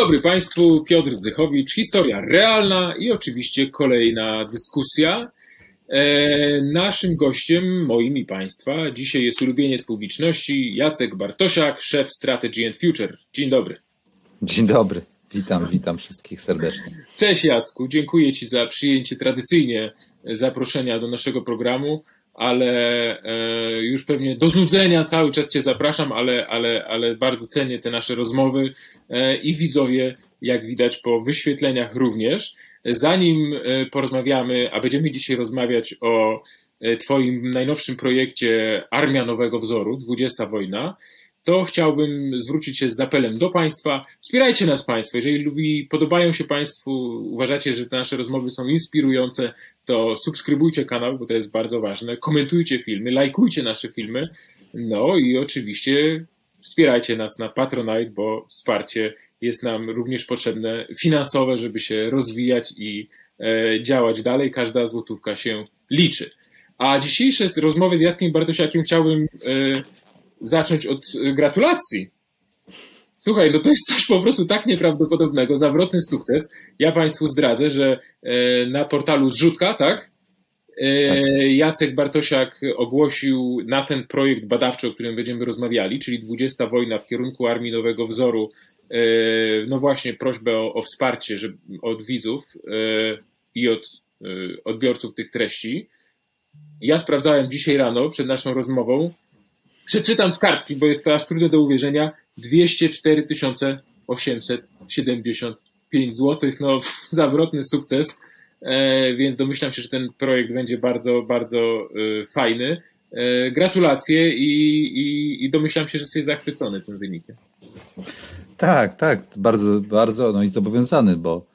dobry Państwu, Piotr Zychowicz, historia realna i oczywiście kolejna dyskusja. Naszym gościem, moim i Państwa, dzisiaj jest ulubieniec publiczności Jacek Bartosiak, szef Strategy and Future. Dzień dobry. Dzień dobry, witam wszystkich serdecznie. Cześć Jacku, dziękuję Ci za przyjęcie tradycyjnie zaproszenia do naszego programu, ale już pewnie do znudzenia cały czas Cię zapraszam, ale bardzo cenię te nasze rozmowy i widzowie, jak widać po wyświetleniach również. Zanim porozmawiamy, a będziemy dzisiaj rozmawiać o Twoim najnowszym projekcie Armia Nowego Wzoru, 20. wojna, to chciałbym zwrócić się z apelem do Państwa. Wspierajcie nas Państwo. Jeżeli podobają się Państwu, uważacie, że te nasze rozmowy są inspirujące, to subskrybujcie kanał, bo to jest bardzo ważne. Komentujcie filmy, lajkujcie nasze filmy. No i oczywiście wspierajcie nas na Patronite, bo wsparcie jest nam również potrzebne finansowe, żeby się rozwijać i działać dalej. Każda złotówka się liczy. A dzisiejsze rozmowy z Jackiem Bartosiakiem chciałbym zacząć od gratulacji. Słuchaj, no to jest coś po prostu tak nieprawdopodobnego, zawrotny sukces. Ja Państwu zdradzę, że na portalu Zrzutka, tak? Jacek Bartosiak ogłosił na ten projekt badawczy, o którym będziemy rozmawiali, czyli 20. wojna w kierunku Armii Nowego Wzoru, no właśnie prośbę o wsparcie od widzów i od odbiorców tych treści. Ja sprawdzałem dzisiaj rano przed naszą rozmową, przeczytam z kartki, bo jest to aż trudne do uwierzenia, 204 875 zł, no zawrotny sukces, więc domyślam się, że ten projekt będzie bardzo, bardzo fajny. Gratulacje i domyślam się, że jesteś zachwycony tym wynikiem. Tak, bardzo, no i zobowiązany, bo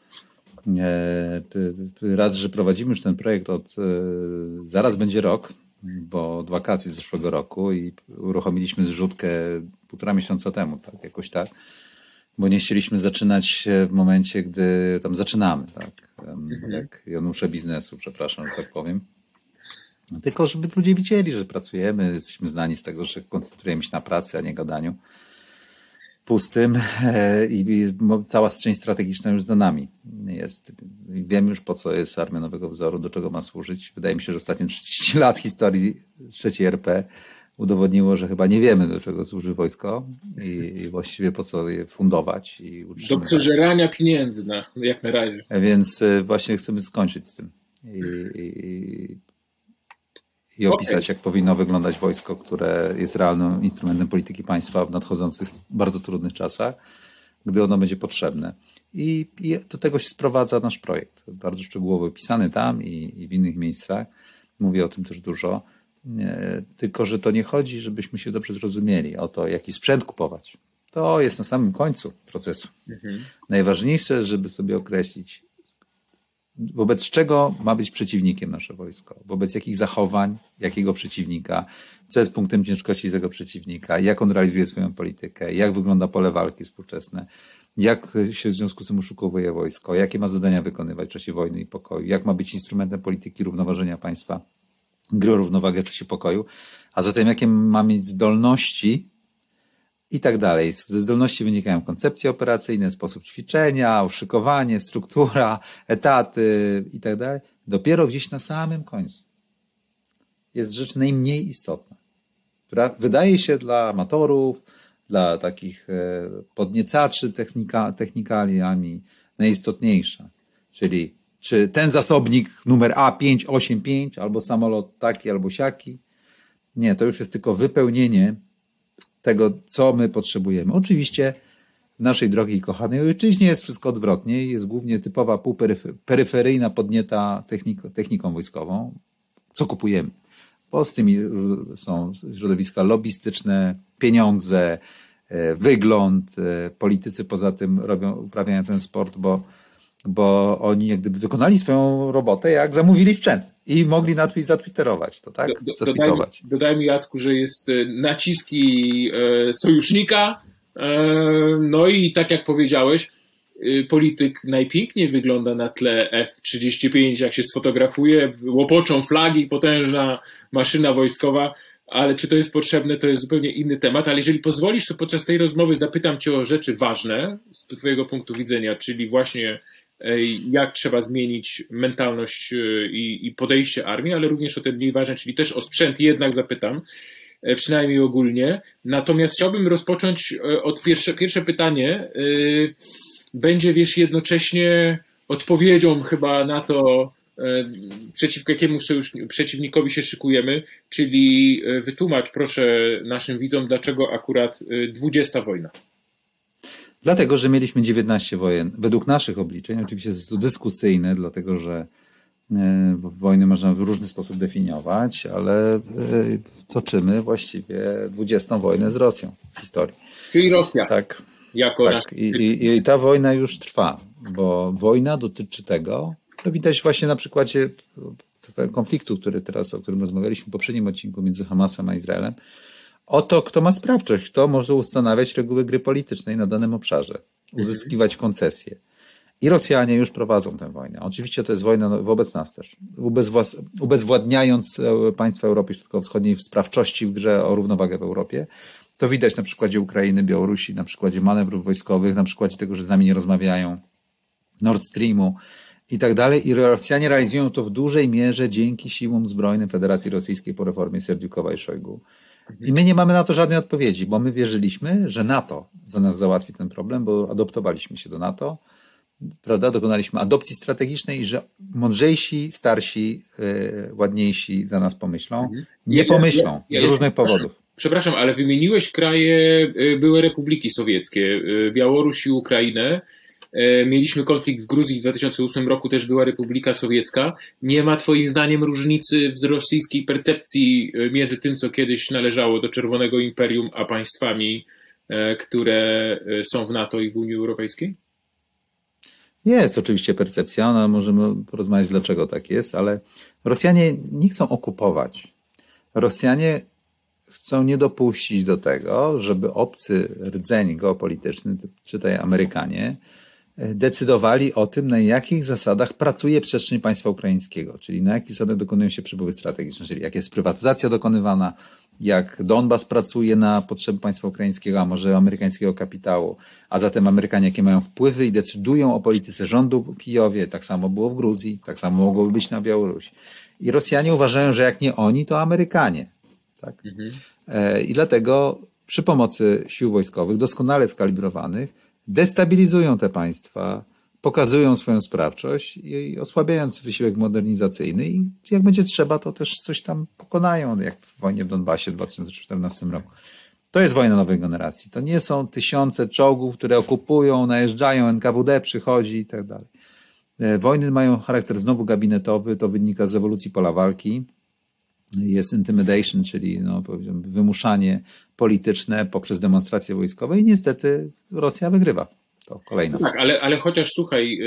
raz, że prowadzimy już ten projekt zaraz będzie rok, bo od wakacji zeszłego roku i uruchomiliśmy zrzutkę 1,5 miesiąca temu, tak, jakoś tak, bo nie chcieliśmy zaczynać w momencie, gdy tam zaczynamy, tak, jak Janusze biznesu, przepraszam, że tak powiem. Tylko żeby ludzie widzieli, że pracujemy, jesteśmy znani z tego, że koncentrujemy się na pracy, a nie gadaniu pustym i cała część strategiczna już za nami jest. Wiemy już, po co jest Armia Nowego Wzoru, do czego ma służyć. Wydaje mi się, że ostatnie 30 lat historii III RP udowodniło, że chyba nie wiemy, do czego służy wojsko i właściwie po co je fundować i utrzymywać. Do przeżerania pieniędzy, jak na razie. Więc właśnie chcemy skończyć z tym i opisać, jak powinno wyglądać wojsko, które jest realnym instrumentem polityki państwa w nadchodzących, bardzo trudnych czasach, gdy ono będzie potrzebne. I do tego się sprowadza nasz projekt. Bardzo szczegółowo opisany tam i w innych miejscach. Mówię o tym też dużo. Tylko że to nie chodzi, żebyśmy się dobrze zrozumieli o to, jaki sprzęt kupować. To jest na samym końcu procesu. Najważniejsze, żeby sobie określić, wobec czego ma być przeciwnikiem nasze wojsko, wobec jakich zachowań, jakiego przeciwnika, co jest punktem ciężkości tego przeciwnika, jak on realizuje swoją politykę, jak wygląda pole walki współczesne, jak się w związku z tym uszykowuje wojsko, jakie ma zadania wykonywać w czasie wojny i pokoju, jak ma być instrumentem polityki równoważenia państwa, gry o równowagę w czasie pokoju, a zatem jakie ma mieć zdolności i tak dalej. Ze zdolności wynikają koncepcje operacyjne, sposób ćwiczenia, uszykowanie, struktura, etaty i tak dalej. Dopiero gdzieś na samym końcu jest rzecz najmniej istotna, która wydaje się dla amatorów, dla takich podniecaczy technikaliami najistotniejsza. Czyli czy ten zasobnik numer A585 albo samolot taki albo siaki. Nie, to już jest tylko wypełnienie tego, co my potrzebujemy. Oczywiście w naszej drogiej, kochanej ojczyźnie jest wszystko odwrotnie. Jest głównie typowa półperyferyjna, podnieta techniką wojskową. Co kupujemy? Bo z tymi są środowiska lobbystyczne, pieniądze, wygląd. Politycy poza tym uprawiają ten sport, bo oni jak gdyby wykonali swoją robotę, jak zamówili sprzęt i mogli zatwitterować to, tak? Dodajmy, Jacku, że jest naciski sojusznika, no i tak jak powiedziałeś, polityk najpiękniej wygląda na tle F-35, jak się sfotografuje, łopoczą flagi, potężna maszyna wojskowa, ale czy to jest potrzebne, to jest zupełnie inny temat, ale jeżeli pozwolisz, to podczas tej rozmowy zapytam cię o rzeczy ważne z twojego punktu widzenia, czyli właśnie jak trzeba zmienić mentalność i podejście armii, ale również o te mniej ważne, czyli też o sprzęt jednak zapytam, przynajmniej ogólnie. Natomiast chciałbym rozpocząć od pierwsze pytanie. Będzie, jednocześnie odpowiedzią chyba na to, przeciwko jakiemu przeciwnikowi się szykujemy, czyli wytłumacz proszę naszym widzom, dlaczego akurat 20 wojna. Dlatego, że mieliśmy 19 wojen. Według naszych obliczeń, oczywiście jest to dyskusyjne, dlatego że wojny można w różny sposób definiować, ale toczymy właściwie 20 wojnę z Rosją w historii. Czyli Rosja. Tak. Tak. I ta wojna już trwa, bo wojna dotyczy tego, to widać właśnie na przykładzie tego konfliktu, o którym rozmawialiśmy w poprzednim odcinku między Hamasem a Izraelem, o to, kto ma sprawczość, kto może ustanawiać reguły gry politycznej na danym obszarze, uzyskiwać koncesje. I Rosjanie już prowadzą tę wojnę. Oczywiście to jest wojna wobec nas też. Ubezwładniając państwa Europy Środkowo-Wschodniej w sprawczości w grze o równowagę w Europie. To widać na przykładzie Ukrainy, Białorusi, na przykładzie manewrów wojskowych, na przykładzie tego, że z nami nie rozmawiają, Nord Streamu i tak dalej. I Rosjanie realizują to w dużej mierze dzięki siłom zbrojnym Federacji Rosyjskiej po reformie Serdiukowa i Szojgu. I my nie mamy na to żadnej odpowiedzi, bo my wierzyliśmy, że NATO za nas załatwi ten problem, bo adoptowaliśmy się do NATO, prawda? Dokonaliśmy adopcji strategicznej i że mądrzejsi, starsi, ładniejsi za nas pomyślą. Nie pomyślą z różnych powodów. Przepraszam, ale wymieniłeś kraje, były republiki sowieckie, Białoruś i Ukrainę. Mieliśmy konflikt w Gruzji w 2008 roku, też była Republika Sowiecka. Nie ma twoim zdaniem różnicy w rosyjskiej percepcji między tym, co kiedyś należało do Czerwonego Imperium, a państwami, które są w NATO i w Unii Europejskiej? Jest oczywiście percepcja, no możemy porozmawiać, dlaczego tak jest, ale Rosjanie nie chcą okupować. Rosjanie chcą nie dopuścić do tego, żeby obcy rdzeń geopolityczny, czytaj Amerykanie, decydowali o tym, na jakich zasadach pracuje przestrzeń państwa ukraińskiego, czyli na jakich zasadach dokonują się przepływy strategiczne, czyli jak jest prywatyzacja dokonywana, jak Donbas pracuje na potrzeby państwa ukraińskiego, a może amerykańskiego kapitału, a zatem Amerykanie jakie mają wpływy i decydują o polityce rządu w Kijowie. Tak samo było w Gruzji, tak samo mogłoby być na Białorusi. I Rosjanie uważają, że jak nie oni, to Amerykanie. Tak? I dlatego przy pomocy sił wojskowych, doskonale skalibrowanych, destabilizują te państwa, pokazują swoją sprawczość i osłabiając wysiłek modernizacyjny i jak będzie trzeba, to też coś tam pokonają, jak w wojnie w Donbasie w 2014 roku. To jest wojna nowej generacji. To nie są tysiące czołgów, które okupują, najeżdżają, NKWD przychodzi i tak dalej. Wojny mają charakter znowu gabinetowy, to wynika z ewolucji pola walki. Jest intimidation, czyli wymuszanie polityczne poprzez demonstracje wojskowe i niestety Rosja wygrywa. To kolejna. Tak, ale chociaż słuchaj,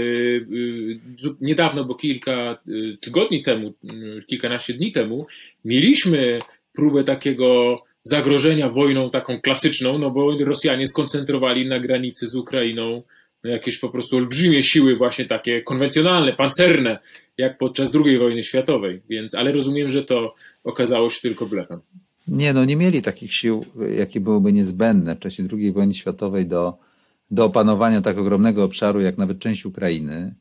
niedawno, bo kilka tygodni temu, kilkanaście dni temu, mieliśmy próbę takiego zagrożenia wojną taką klasyczną, no bo Rosjanie skoncentrowali na granicy z Ukrainą jakieś po prostu olbrzymie siły właśnie takie konwencjonalne, pancerne, jak podczas II wojny światowej, więc, ale rozumiem, że to okazało się tylko blefem. Nie mieli takich sił, jakie byłyby niezbędne w czasie II wojny światowej do opanowania tak ogromnego obszaru, jak nawet część Ukrainy.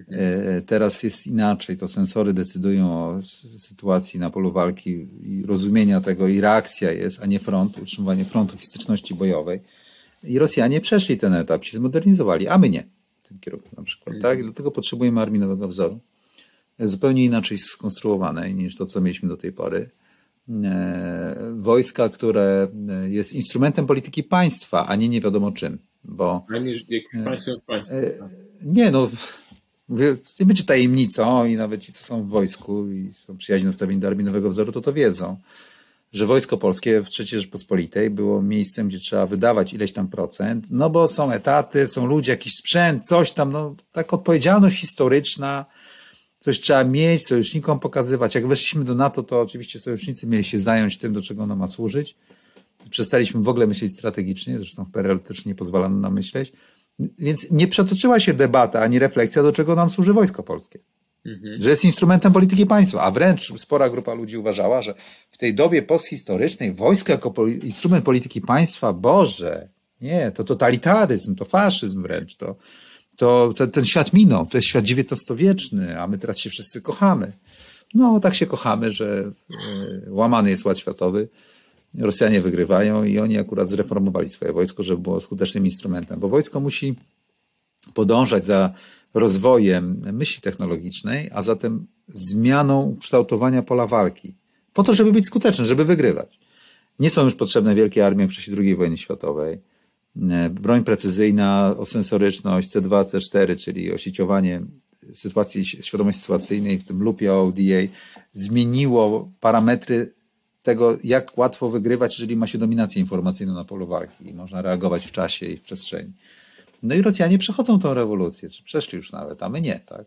Teraz jest inaczej, to sensory decydują o sytuacji na polu walki i rozumienia tego i reakcja jest, a nie front, utrzymywanie frontu w styczności bojowej. I Rosjanie przeszli ten etap, się zmodernizowali, a my nie w tym kierunku na przykład. Tak? I dlatego potrzebujemy armii nowego wzoru, zupełnie inaczej skonstruowanej niż to, co mieliśmy do tej pory. Wojska, które jest instrumentem polityki państwa, a nie wiadomo czym. Bo, a nie państwo. Nie, mówię, nie będzie tajemnicą i nawet ci, co są w wojsku i są przyjaźni nastawieni do armii nowego wzoru, to wiedzą, że Wojsko Polskie w III Rzeczpospolitej było miejscem, gdzie trzeba wydawać ileś tam procent, no bo są etaty, są ludzie, jakiś sprzęt, coś tam, taka odpowiedzialność historyczna, coś trzeba mieć, sojusznikom pokazywać. Jak weszliśmy do NATO, to oczywiście sojusznicy mieli się zająć tym, do czego ono ma służyć. Przestaliśmy w ogóle myśleć strategicznie, zresztą w PRL też nie pozwalano nam myśleć. Więc nie przetoczyła się debata ani refleksja, do czego nam służy Wojsko Polskie. Że jest instrumentem polityki państwa, a wręcz spora grupa ludzi uważała, że w tej dobie posthistorycznej wojsko jako instrument polityki państwa, Boże, nie, to totalitaryzm, to faszyzm wręcz, ten świat minął, to jest świat XIX-wieczny, a my teraz się wszyscy kochamy. No, tak się kochamy, że łamany jest ład światowy, Rosjanie wygrywają i oni akurat zreformowali swoje wojsko, żeby było skutecznym instrumentem, bo wojsko musi podążać za rozwojem myśli technologicznej, a zatem zmianą kształtowania pola walki, po to, żeby być skuteczny, żeby wygrywać. Nie są już potrzebne wielkie armie w czasie II wojny światowej. Broń precyzyjna, osensoryczność, C2, C4, czyli osieciowanie sytuacji, świadomości sytuacyjnej, w tym lupie ODA, zmieniło parametry tego, jak łatwo wygrywać, jeżeli ma się dominację informacyjną na polu walki i można reagować w czasie i w przestrzeni. No i Rosjanie przechodzą tą rewolucję, czy przeszli już nawet, a my nie, tak?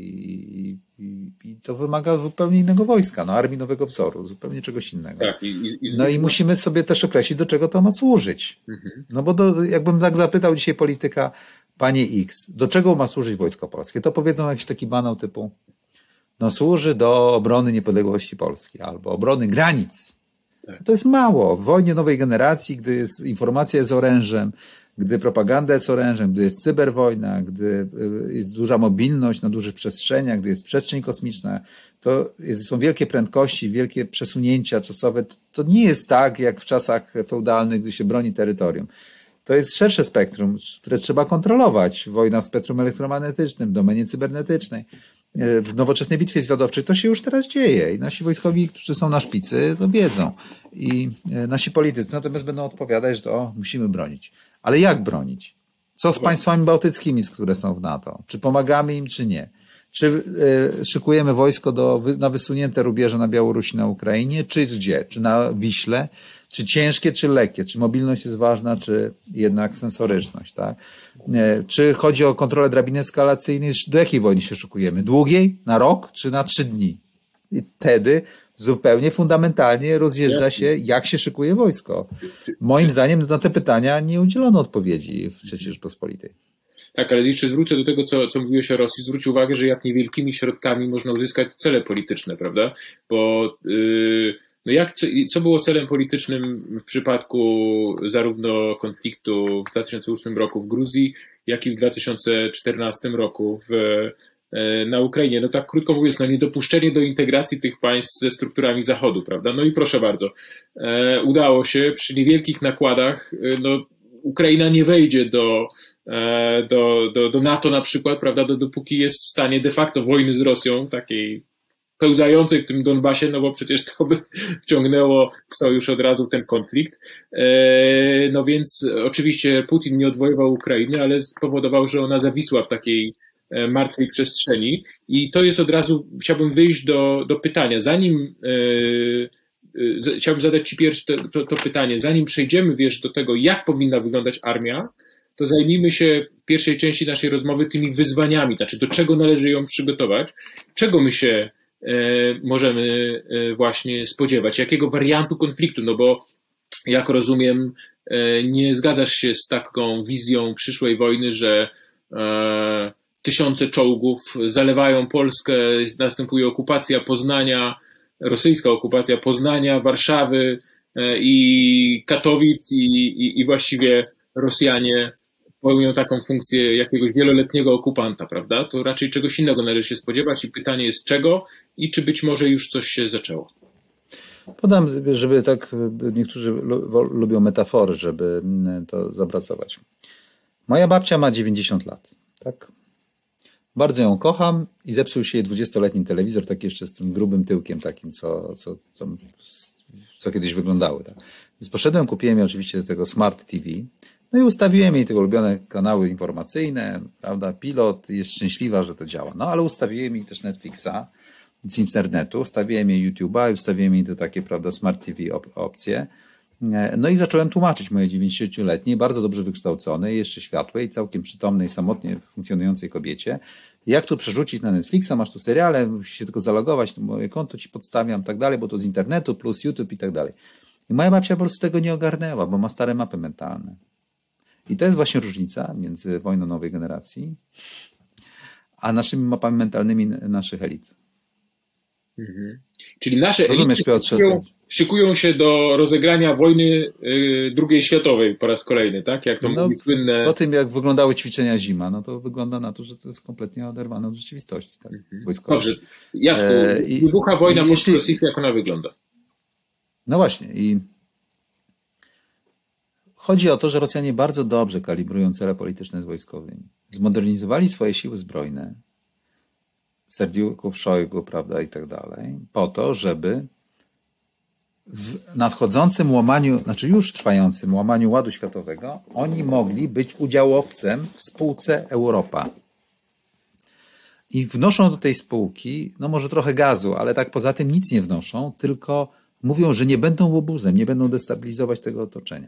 I to wymaga zupełnie innego wojska, no, armii nowego wzoru, zupełnie czegoś innego. Tak, no i musimy sobie też określić, do czego to ma służyć. No bo jakbym tak zapytał dzisiaj polityka, panie X, do czego ma służyć Wojsko Polskie? To powiedzą jakiś taki banał typu, no służy do obrony niepodległości Polski albo obrony granic. Tak. To jest mało. W wojnie nowej generacji, gdy informacja jest orężem, gdy propaganda jest orężem, gdy jest cyberwojna, gdy jest duża mobilność na dużych przestrzeniach, gdy jest przestrzeń kosmiczna, są wielkie prędkości, wielkie przesunięcia czasowe. To nie jest tak, jak w czasach feudalnych, gdy się broni terytorium. To jest szersze spektrum, które trzeba kontrolować. Wojna w spektrum elektromagnetycznym, w domenie cybernetycznej. W nowoczesnej bitwie zwiadowczej to się już teraz dzieje i nasi wojskowi, którzy są na szpicy, to wiedzą. I nasi politycy natomiast będą odpowiadać, że musimy bronić. Ale jak bronić? Co z państwami bałtyckimi, które są w NATO? Czy pomagamy im, czy nie? Czy szykujemy wojsko na wysunięte rubieże na Białorusi, na Ukrainie, czy gdzie? Czy na Wiśle? Czy ciężkie, czy lekkie? Czy mobilność jest ważna, czy jednak sensoryczność, tak? Czy chodzi o kontrolę drabiny eskalacyjnej? Do jakiej wojny się szykujemy? Długiej? Na rok? Czy na 3 dni? I wtedy zupełnie fundamentalnie rozjeżdża się, jak się szykuje wojsko. Moim zdaniem na te pytania nie udzielono odpowiedzi w III Rzeczypospolitej. Tak, ale jeszcze wrócę do tego, co mówiłeś o Rosji. Zwróć uwagę, że jak niewielkimi środkami można uzyskać cele polityczne, prawda? Bo co było celem politycznym w przypadku zarówno konfliktu w 2008 roku w Gruzji, jak i w 2014 roku na Ukrainie? No tak krótko mówiąc, niedopuszczenie do integracji tych państw ze strukturami Zachodu, prawda? No i proszę bardzo, udało się przy niewielkich nakładach, Ukraina nie wejdzie do NATO na przykład, prawda, dopóki jest w stanie de facto wojny z Rosją, takiej pełzającej w tym Donbasie, no bo przecież to by wciągnęło w sojusz od razu ten konflikt. No więc oczywiście Putin nie odwoływał Ukrainy, ale spowodował, że ona zawisła w takiej martwej przestrzeni i to jest od razu, chciałbym wyjść do pytania, chciałbym zadać Ci pierwsze to pytanie, zanim przejdziemy, do tego, jak powinna wyglądać armia, to zajmijmy się w pierwszej części naszej rozmowy tymi wyzwaniami, znaczy do czego należy ją przygotować, czego my się możemy właśnie spodziewać, jakiego wariantu konfliktu, no bo jak rozumiem, nie zgadzasz się z taką wizją przyszłej wojny, że tysiące czołgów zalewają Polskę, następuje okupacja Poznania, rosyjska okupacja Poznania, Warszawy i Katowic i właściwie Rosjanie pełnią taką funkcję jakiegoś wieloletniego okupanta, prawda? To raczej czegoś innego należy się spodziewać i pytanie jest czego i czy być może już coś się zaczęło. Podam, żeby tak, niektórzy lubią metafory, żeby to zobrazować. Moja babcia ma 90 lat, tak? Bardzo ją kocham i zepsuł się jej 20-letni telewizor, taki jeszcze z tym grubym tyłkiem takim, co kiedyś wyglądały. Tak? Więc poszedłem, kupiłem jej oczywiście tego Smart TV, no i ustawiłem jej te ulubione kanały informacyjne, prawda, Pilot, jest szczęśliwa, że to działa. No ale ustawiłem jej też Netflixa z internetu, ustawiłem jej YouTube'a i ustawiłem jej te takie, prawda, Smart TV opcje. No i zacząłem tłumaczyć mojej 90-letniej, bardzo dobrze wykształconej, jeszcze światłej, całkiem przytomnej, samotnie funkcjonującej kobiecie. Jak tu przerzucić na Netflixa, masz tu seriale, musisz się tylko zalogować, to moje konto ci podstawiam, tak dalej, bo to z internetu plus YouTube i tak dalej. I moja babcia po prostu tego nie ogarnęła, bo ma stare mapy mentalne. I to jest właśnie różnica między wojną nowej generacji a naszymi mapami mentalnymi naszych elit. Czyli nasze Rozumiesz, elity Piotrze, szykują się do rozegrania wojny II światowej po raz kolejny, tak? Jak to mówi słynne... Po tym, jak wyglądały ćwiczenia zima, no to wygląda na to, że to jest kompletnie oderwane od rzeczywistości, tak? Wojskowej. Dobrze. Jacku, wybucha wojna polsko-rosyjska, jak ona wygląda? No właśnie. I chodzi o to, że Rosjanie bardzo dobrze kalibrują cele polityczne z wojskowymi. Zmodernizowali swoje siły zbrojne, Serdiuków, Szojgu, prawda, i tak dalej, po to, żeby w nadchodzącym łamaniu, znaczy już trwającym łamaniu Ładu Światowego, oni mogli być udziałowcem w spółce Europa. I wnoszą do tej spółki, no może trochę gazu, ale tak poza tym nic nie wnoszą, tylko mówią, że nie będą łobuzem, nie będą destabilizować tego otoczenia.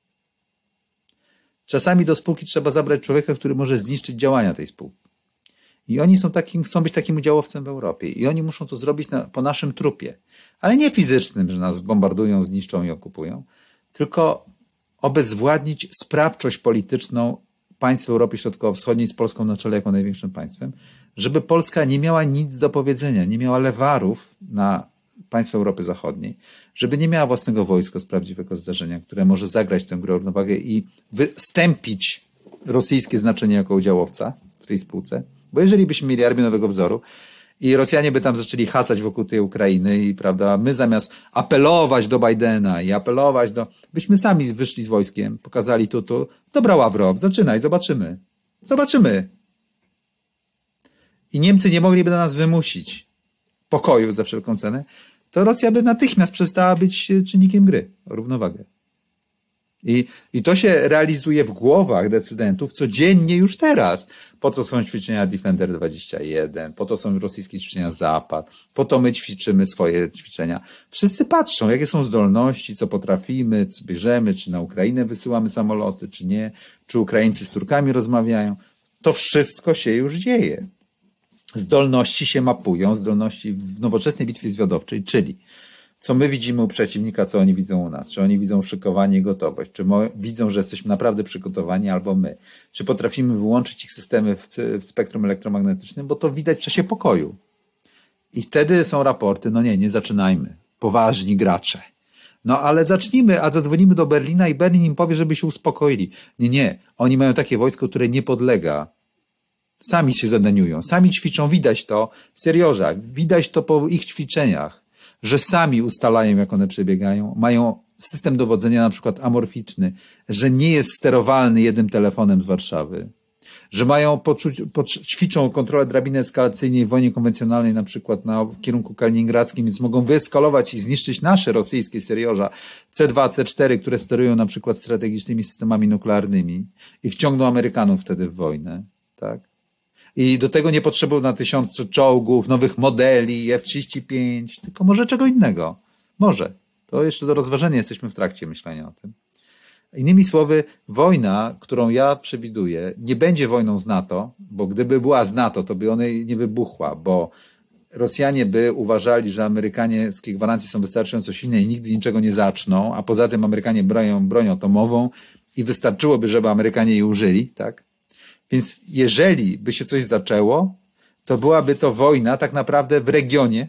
Czasami do spółki trzeba zabrać człowieka, który może zniszczyć działania tej spółki. I oni chcą być takim udziałowcem w Europie. I oni muszą to zrobić po naszym trupie. Ale nie fizycznym, że nas bombardują, zniszczą i okupują, tylko obezwładnić sprawczość polityczną państw Europy Środkowo-Wschodniej z Polską na czele jako największym państwem, żeby Polska nie miała nic do powiedzenia, nie miała lewarów na państwa Europy Zachodniej, żeby nie miała własnego wojska z prawdziwego zdarzenia, które może zagrać tę grę o równowagę i wystąpić rosyjskie znaczenie jako udziałowca w tej spółce. Bo jeżeli byśmy mieli armię nowego wzoru i Rosjanie by tam zaczęli hasać wokół tej Ukrainy i prawda, my zamiast apelować do Bidena i apelować byśmy sami wyszli z wojskiem, pokazali tu, dobra Ławrow, zaczynaj, zobaczymy. I Niemcy nie mogliby na nas wymusić pokoju za wszelką cenę, to Rosja by natychmiast przestała być czynnikiem gry o równowagę. I to się realizuje w głowach decydentów codziennie już teraz. Po to są ćwiczenia Defender 21, po to są rosyjskie ćwiczenia Zapad, po to my ćwiczymy swoje ćwiczenia. Wszyscy patrzą, jakie są zdolności, co potrafimy, co bierzemy, czy na Ukrainę wysyłamy samoloty, czy nie, czy Ukraińcy z Turkami rozmawiają. To wszystko się już dzieje. Zdolności się mapują, zdolności w nowoczesnej bitwie zwiadowczej, czyli co my widzimy u przeciwnika, co oni widzą u nas. Czy oni widzą szykowanie i gotowość, czy widzą, że jesteśmy naprawdę przygotowani, albo my. Czy potrafimy wyłączyć ich systemy w spektrum elektromagnetycznym, bo to widać w czasie pokoju. I wtedy są raporty, no nie zaczynajmy. Poważni gracze. No ale zacznijmy, a zadzwonimy do Berlina i Berlin im powie, żeby się uspokoili. Nie. Oni mają takie wojsko, które nie podlega. Sami się zadaniują, sami ćwiczą, widać to w seriozach, widać to po ich ćwiczeniach, że sami ustalają, jak one przebiegają, mają system dowodzenia na przykład amorficzny, że nie jest sterowalny jednym telefonem z Warszawy, że mają ćwiczą kontrolę drabiny eskalacyjnej w wojnie konwencjonalnej na przykład na kierunku kaliningradzkim, więc mogą wyeskalować i zniszczyć nasze rosyjskie seriorza C2, C4, które sterują na przykład strategicznymi systemami nuklearnymi i wciągną Amerykanów wtedy w wojnę, tak? I do tego nie potrzebują na 1000 czołgów, nowych modeli, F-35, tylko może czego innego. Może. To jeszcze do rozważenia, jesteśmy w trakcie myślenia o tym. Innymi słowy, wojna, którą ja przewiduję, nie będzie wojną z NATO, bo gdyby była z NATO, to by ona nie wybuchła, bo Rosjanie by uważali, że amerykańskie gwarancje są wystarczająco silne i nigdy niczego nie zaczną, a poza tym Amerykanie broń atomową i wystarczyłoby, żeby Amerykanie jej użyli, tak? Więc jeżeli by się coś zaczęło, to byłaby to wojna tak naprawdę w regionie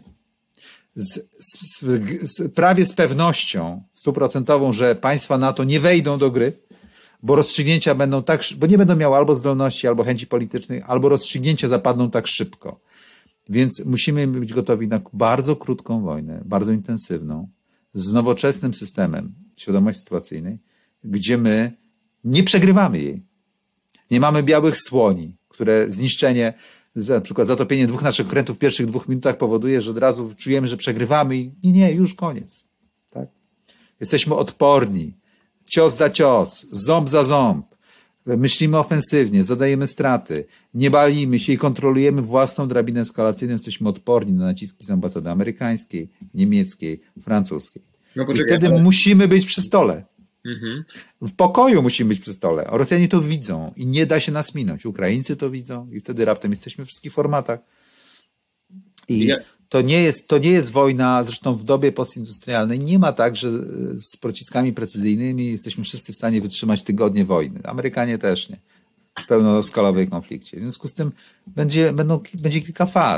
prawie z pewnością 100%, że państwa NATO nie wejdą do gry, bo rozstrzygnięcia będą bo nie będą miały albo zdolności, albo chęci politycznych, albo rozstrzygnięcia zapadną tak szybko. Więc musimy być gotowi na bardzo krótką wojnę, bardzo intensywną, z nowoczesnym systemem świadomości sytuacyjnej, gdzie my nie przegrywamy jej. Nie mamy białych słoni, które zniszczenie, na przykład zatopienie 2 naszych okrętów w pierwszych 2 minutach powoduje, że od razu czujemy, że przegrywamy i nie, już koniec. Tak? Jesteśmy odporni. Cios za cios, ząb za ząb. Myślimy ofensywnie, zadajemy straty. Nie balimy się i kontrolujemy własną drabinę eskalacyjną. Jesteśmy odporni na naciski z ambasady amerykańskiej, niemieckiej, francuskiej. I wtedy musimy być przy stole. W pokoju musimy być przy stole. Rosjanie to widzą i nie da się nas minąć. Ukraińcy to widzą i wtedy raptem jesteśmy w wszystkich formatach. I to nie jest wojna, zresztą w dobie postindustrialnej nie ma tak, że z pociskami precyzyjnymi jesteśmy wszyscy w stanie wytrzymać tygodnie wojny. Amerykanie też nie. W pełnoskalowej konflikcie. W związku z tym będzie kilka faz.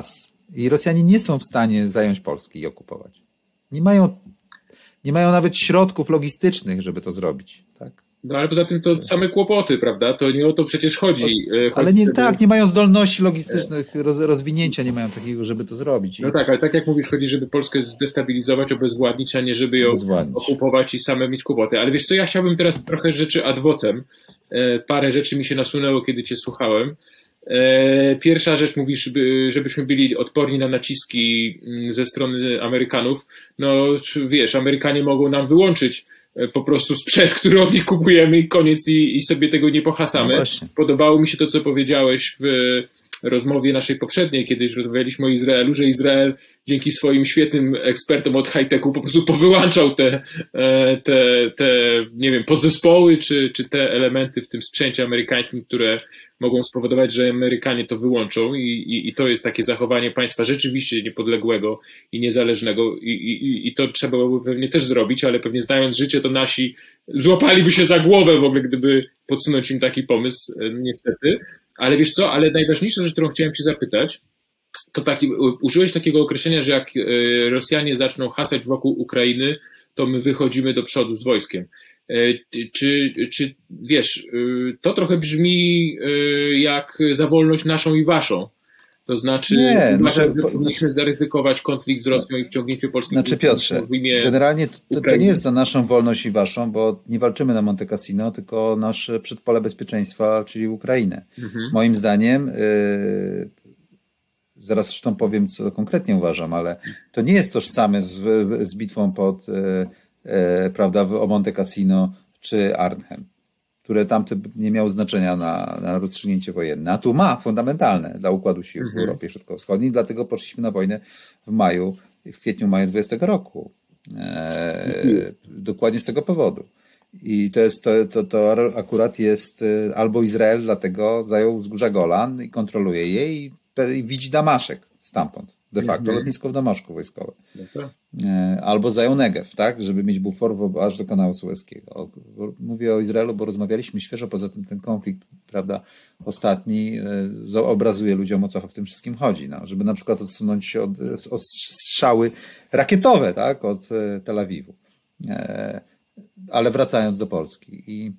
I Rosjanie nie są w stanie zająć Polski i okupować. Nie mają nawet środków logistycznych, żeby to zrobić. Tak? No ale poza tym to same kłopoty, prawda? To nie o to przecież chodzi. Ale nie mają zdolności logistycznych, rozwinięcia nie mają takiego, żeby to zrobić. No tak, ale tak jak mówisz, chodzi, żeby Polskę zdestabilizować, obezwładnić, a nie żeby ją okupować i same mieć kłopoty. Ale wiesz co, ja chciałbym teraz trochę rzeczy ad vocem. Parę rzeczy mi się nasunęło, kiedy cię słuchałem. Pierwsza rzecz, mówisz, żebyśmy byli odporni na naciski ze strony Amerykanów. No wiesz, Amerykanie mogą nam wyłączyć po prostu sprzęt, który od nich kupujemy i koniec i sobie tego nie pohasamy. No podobało mi się to, co powiedziałeś w rozmowie naszej poprzedniej, kiedyś rozmawialiśmy o Izraelu, że Izrael dzięki swoim świetnym ekspertom od high-techu po prostu powyłączał te nie wiem, podzespoły czy te elementy w tym sprzęcie amerykańskim, które mogą spowodować, że Amerykanie to wyłączą i to jest takie zachowanie państwa rzeczywiście niepodległego i niezależnego i to trzeba byłoby pewnie też zrobić, ale pewnie znając życie, to nasi złapaliby się za głowę w ogóle, gdyby podsunąć im taki pomysł, niestety. Ale wiesz co, ale najważniejsza rzecz, którą chciałem cię zapytać, to użyłeś takiego określenia, że jak Rosjanie zaczną hasać wokół Ukrainy, to my wychodzimy do przodu z wojskiem. Czy wiesz, to trochę brzmi jak za wolność naszą i waszą. To znaczy, powinniśmy zaryzykować konflikt z Rosją i wciągnięcie Polski. Znaczy Piotrze, generalnie to nie jest za naszą wolność i waszą, bo nie walczymy na Monte Cassino, tylko nasze przedpole bezpieczeństwa, czyli Ukrainę. Moim zdaniem, zaraz zresztą powiem, co konkretnie uważam, ale to nie jest tożsame z bitwą prawda, o Monte Cassino czy Arnhem, które tamte nie miało znaczenia na rozstrzygnięcie wojenne. A tu ma fundamentalne dla układu sił w Europie Środkowo-Wschodniej, dlatego poszliśmy na wojnę w kwietniu, maju 20 roku. Dokładnie z tego powodu. I to akurat jest albo Izrael, dlatego zajął wzgórza Golan i kontroluje je i widzi Damaszek stamtąd. De facto lotnisko w Damaszku wojskowe. Albo zajął Negew, tak, żeby mieć bufor aż do kanału Sueskiego. Mówię o Izraelu, bo rozmawialiśmy świeżo, poza tym ten konflikt, prawda, ostatni obrazuje ludziom, o co w tym wszystkim chodzi. No, żeby na przykład odsunąć od strzały rakietowe, tak, od Tel Awiwu. Ale wracając do Polski.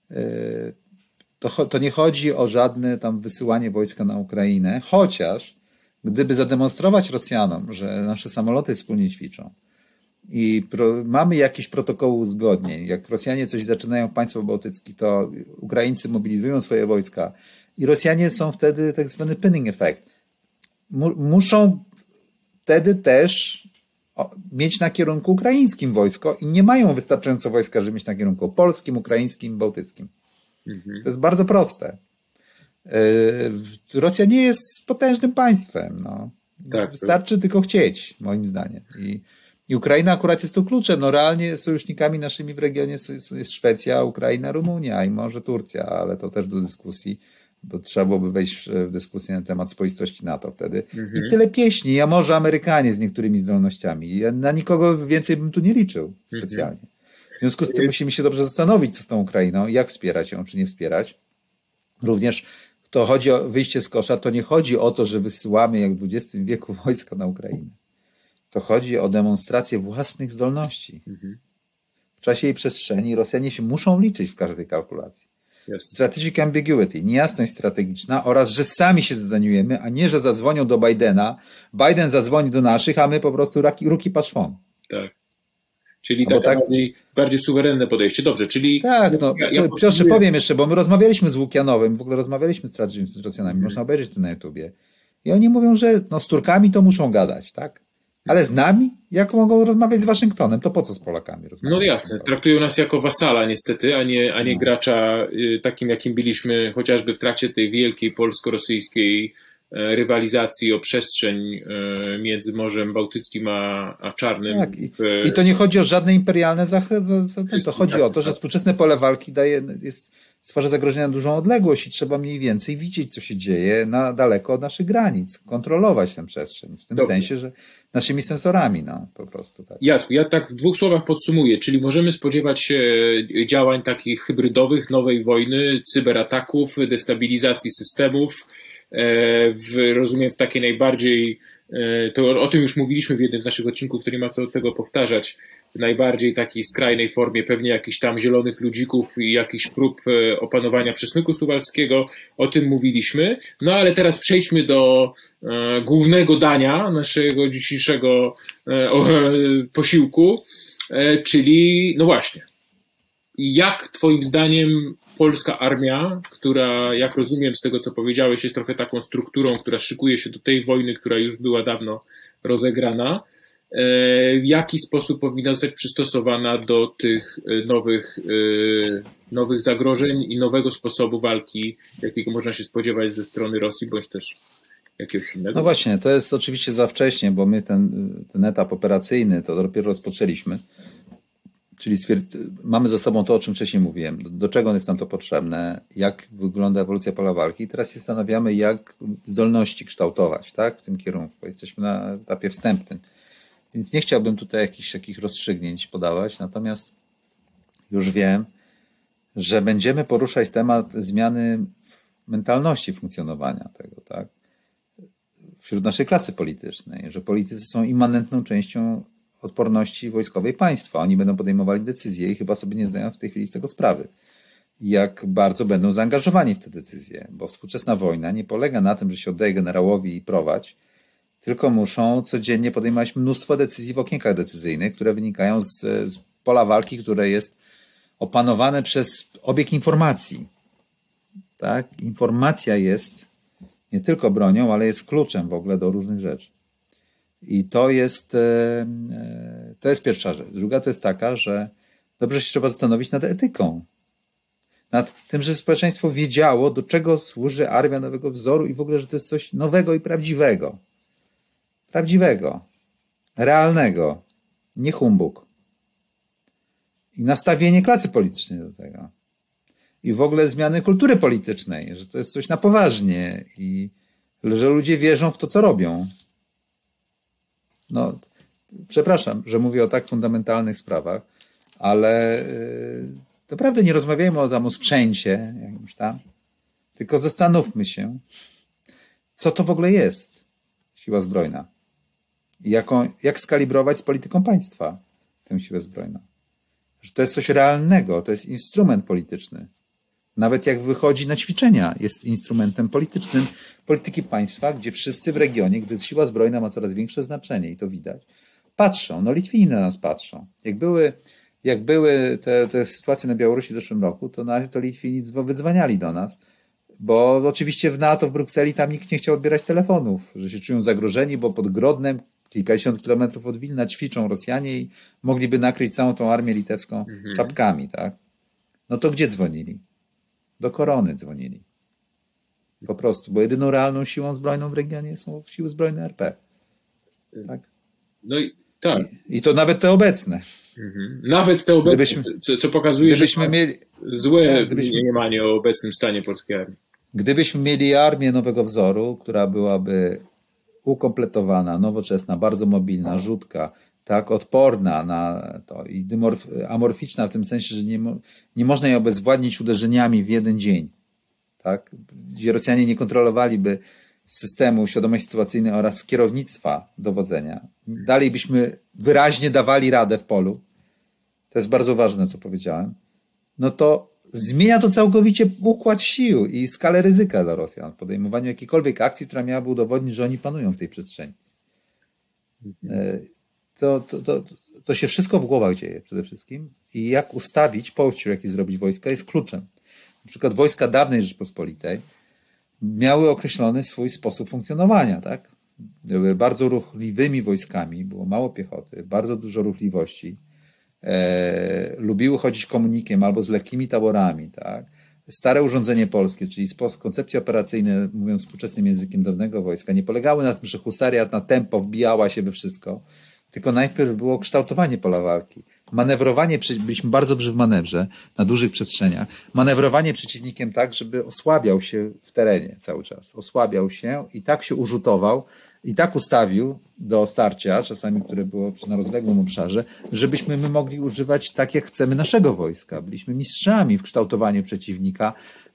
To nie chodzi o żadne tam wysyłanie wojska na Ukrainę, chociaż gdyby zademonstrować Rosjanom, że nasze samoloty wspólnie ćwiczą i mamy jakiś protokół uzgodnień, jak Rosjanie coś zaczynają w państwach bałtyckich, to Ukraińcy mobilizują swoje wojska i Rosjanie są wtedy tak zwany pinning effect. Muszą wtedy też mieć na kierunku ukraińskim wojsko i nie mają wystarczająco wojska, żeby mieć na kierunku polskim, ukraińskim, bałtyckim. To jest bardzo proste. Rosja nie jest potężnym państwem. No. Tak, wystarczy tylko chcieć, moim zdaniem. I Ukraina akurat jest tu kluczem. No, realnie sojusznikami naszymi w regionie jest Szwecja, Ukraina, Rumunia i może Turcja, ale to też do dyskusji, bo trzeba byłoby wejść w dyskusję na temat spoistości NATO wtedy. I tyle pieśni, a może Amerykanie z niektórymi zdolnościami. Ja na nikogo więcej bym tu nie liczył specjalnie. W związku z tym musimy się dobrze zastanowić, co z tą Ukrainą, jak wspierać ją, czy nie wspierać. Również to chodzi o wyjście z kosza, to nie chodzi o to, że wysyłamy jak w XX wieku wojska na Ukrainę. To chodzi o demonstrację własnych zdolności. W czasie i przestrzeni Rosjanie się muszą liczyć w każdej kalkulacji. Strategic ambiguity, niejasność strategiczna oraz, że sami się zadaniujemy, a nie, że zadzwonią do Bidena, Biden zadzwoni do naszych, a my po prostu ruki paszwon. Tak. Czyli takie bardziej suwerenne podejście. Dobrze, czyli... Tak, no, Piotrze, powiem jeszcze, bo my rozmawialiśmy z Łukianowem, w ogóle rozmawialiśmy z Rosjanami, można obejrzeć to na YouTubie. I oni mówią, że no, z Turkami to muszą gadać, tak? Ale z nami? Jak mogą rozmawiać z Waszyngtonem? To po co z Polakami rozmawiać? No jasne, traktują nas jako wasala niestety, a nie gracza takim, jakim byliśmy chociażby w trakcie tej wielkiej polsko-rosyjskiej rywalizacji o przestrzeń między Morzem Bałtyckim a Czarnym. Tak, i to nie chodzi o żadne imperialne to chodzi o to, że współczesne pole walki stwarza zagrożenia na dużą odległość i trzeba mniej więcej widzieć, co się dzieje daleko od naszych granic, kontrolować tę przestrzeń, w tym sensie, że naszymi sensorami, no po prostu. Tak. Jacku, ja tak w dwóch słowach podsumuję, czyli możemy spodziewać się działań takich hybrydowych, nowej wojny, cyberataków, destabilizacji systemów, rozumiem w takiej najbardziej To o tym już mówiliśmy w jednym z naszych odcinków, to nie ma co tego powtarzać. W najbardziej takiej skrajnej formie pewnie jakichś tam zielonych ludzików i jakichś prób opanowania przesmyku suwalskiego. O tym mówiliśmy. No ale teraz przejdźmy do głównego dania naszego dzisiejszego posiłku, czyli no właśnie. Jak twoim zdaniem polska armia, która, jak rozumiem z tego, co powiedziałeś, jest trochę taką strukturą, która szykuje się do tej wojny, która już była dawno rozegrana, w jaki sposób powinna zostać przystosowana do tych nowych zagrożeń i nowego sposobu walki, jakiego można się spodziewać ze strony Rosji, bądź też jakiegoś innego? No właśnie, to jest oczywiście za wcześnie, bo my ten etap operacyjny to dopiero rozpoczęliśmy. Czyli mamy za sobą to, o czym wcześniej mówiłem. Do czego jest nam to potrzebne, jak wygląda ewolucja pola walki. I teraz się zastanawiamy, jak zdolności kształtować, tak, w tym kierunku. Jesteśmy na etapie wstępnym. Więc nie chciałbym tutaj jakichś takich rozstrzygnięć podawać, natomiast już wiem, że będziemy poruszać temat zmiany mentalności funkcjonowania tego, tak, wśród naszej klasy politycznej, że politycy są immanentną częścią odporności wojskowej państwa. Oni będą podejmowali decyzje i chyba sobie nie zdają w tej chwili z tego sprawy. Jak bardzo będą zaangażowani w te decyzje, bo współczesna wojna nie polega na tym, że się oddaje generałowi i prowadź, tylko muszą codziennie podejmować mnóstwo decyzji w okienkach decyzyjnych, które wynikają z pola walki, które jest opanowane przez obieg informacji. Tak? Informacja jest nie tylko bronią, ale jest kluczem w ogóle do różnych rzeczy. I to jest pierwsza rzecz. Druga to jest taka, że dobrze się trzeba zastanowić nad etyką. Nad tym, że społeczeństwo wiedziało, do czego służy armia nowego wzoru i w ogóle, że to jest coś nowego i prawdziwego. Prawdziwego. Realnego. Nie humbug. I nastawienie klasy politycznej do tego. I w ogóle zmiany kultury politycznej, że to jest coś na poważnie i że ludzie wierzą w to, co robią. No, przepraszam, że mówię o tak fundamentalnych sprawach, ale naprawdę nie rozmawiajmy o sprzęcie jakimś tam, tylko zastanówmy się, co to w ogóle jest siła zbrojna i jak skalibrować z polityką państwa tę siłę zbrojną. Że to jest coś realnego, to jest instrument polityczny. Nawet jak wychodzi na ćwiczenia, jest instrumentem politycznym polityki państwa, gdzie wszyscy w regionie, gdy siła zbrojna ma coraz większe znaczenie i to widać, patrzą, no Litwini na nas patrzą. Jak były te sytuacje na Białorusi w zeszłym roku, to Litwini wydzwaniali do nas, bo oczywiście w NATO, w Brukseli tam nikt nie chciał odbierać telefonów, że się czują zagrożeni, bo pod Grodnem, kilkadziesiąt kilometrów od Wilna, ćwiczą Rosjanie i mogliby nakryć całą tą armię litewską czapkami, tak? No to gdzie dzwonili? Do Korony dzwonili. Po prostu, bo jedyną realną siłą zbrojną w regionie są siły zbrojne RP. Tak? No i tak. I to nawet te obecne. Nawet te obecne, co pokazuje, że złe mniemanie o obecnym stanie polskiej armii. Gdybyśmy mieli armię nowego wzoru, która byłaby ukompletowana, nowoczesna, bardzo mobilna, rzutka, tak, odporna na to i amorficzna w tym sensie, że nie można jej obezwładnić uderzeniami w jeden dzień. Tak? Gdzie Rosjanie nie kontrolowaliby systemu świadomości sytuacyjnej oraz kierownictwa dowodzenia. Dalej byśmy wyraźnie dawali radę w polu. To jest bardzo ważne, co powiedziałem. No to zmienia to całkowicie układ sił i skalę ryzyka dla Rosjan w podejmowaniu jakiejkolwiek akcji, która miałaby udowodnić, że oni panują w tej przestrzeni. To się wszystko w głowach dzieje przede wszystkim i jak ustawić posture, jaki zrobić wojska, jest kluczem. Na przykład wojska dawnej Rzeczpospolitej miały określony swój sposób funkcjonowania, tak? Były bardzo ruchliwymi wojskami, było mało piechoty, bardzo dużo ruchliwości. Lubiły chodzić komunikiem albo z lekkimi taborami, tak? Stare urządzenie polskie, czyli koncepcje operacyjne, mówiąc współczesnym językiem dawnego wojska, nie polegały na tym, że husariat na tempo wbijała się we wszystko, tylko najpierw było kształtowanie pola walki. Manewrowanie, byliśmy bardzo dobrzy w manewrze na dużych przestrzeniach, manewrowanie przeciwnikiem tak, żeby osłabiał się w terenie cały czas. Osłabiał się i tak się urzutował i tak ustawił do starcia, czasami które było na rozległym obszarze, żebyśmy my mogli używać tak, jak chcemy naszego wojska. Byliśmy mistrzami w kształtowaniu przeciwnika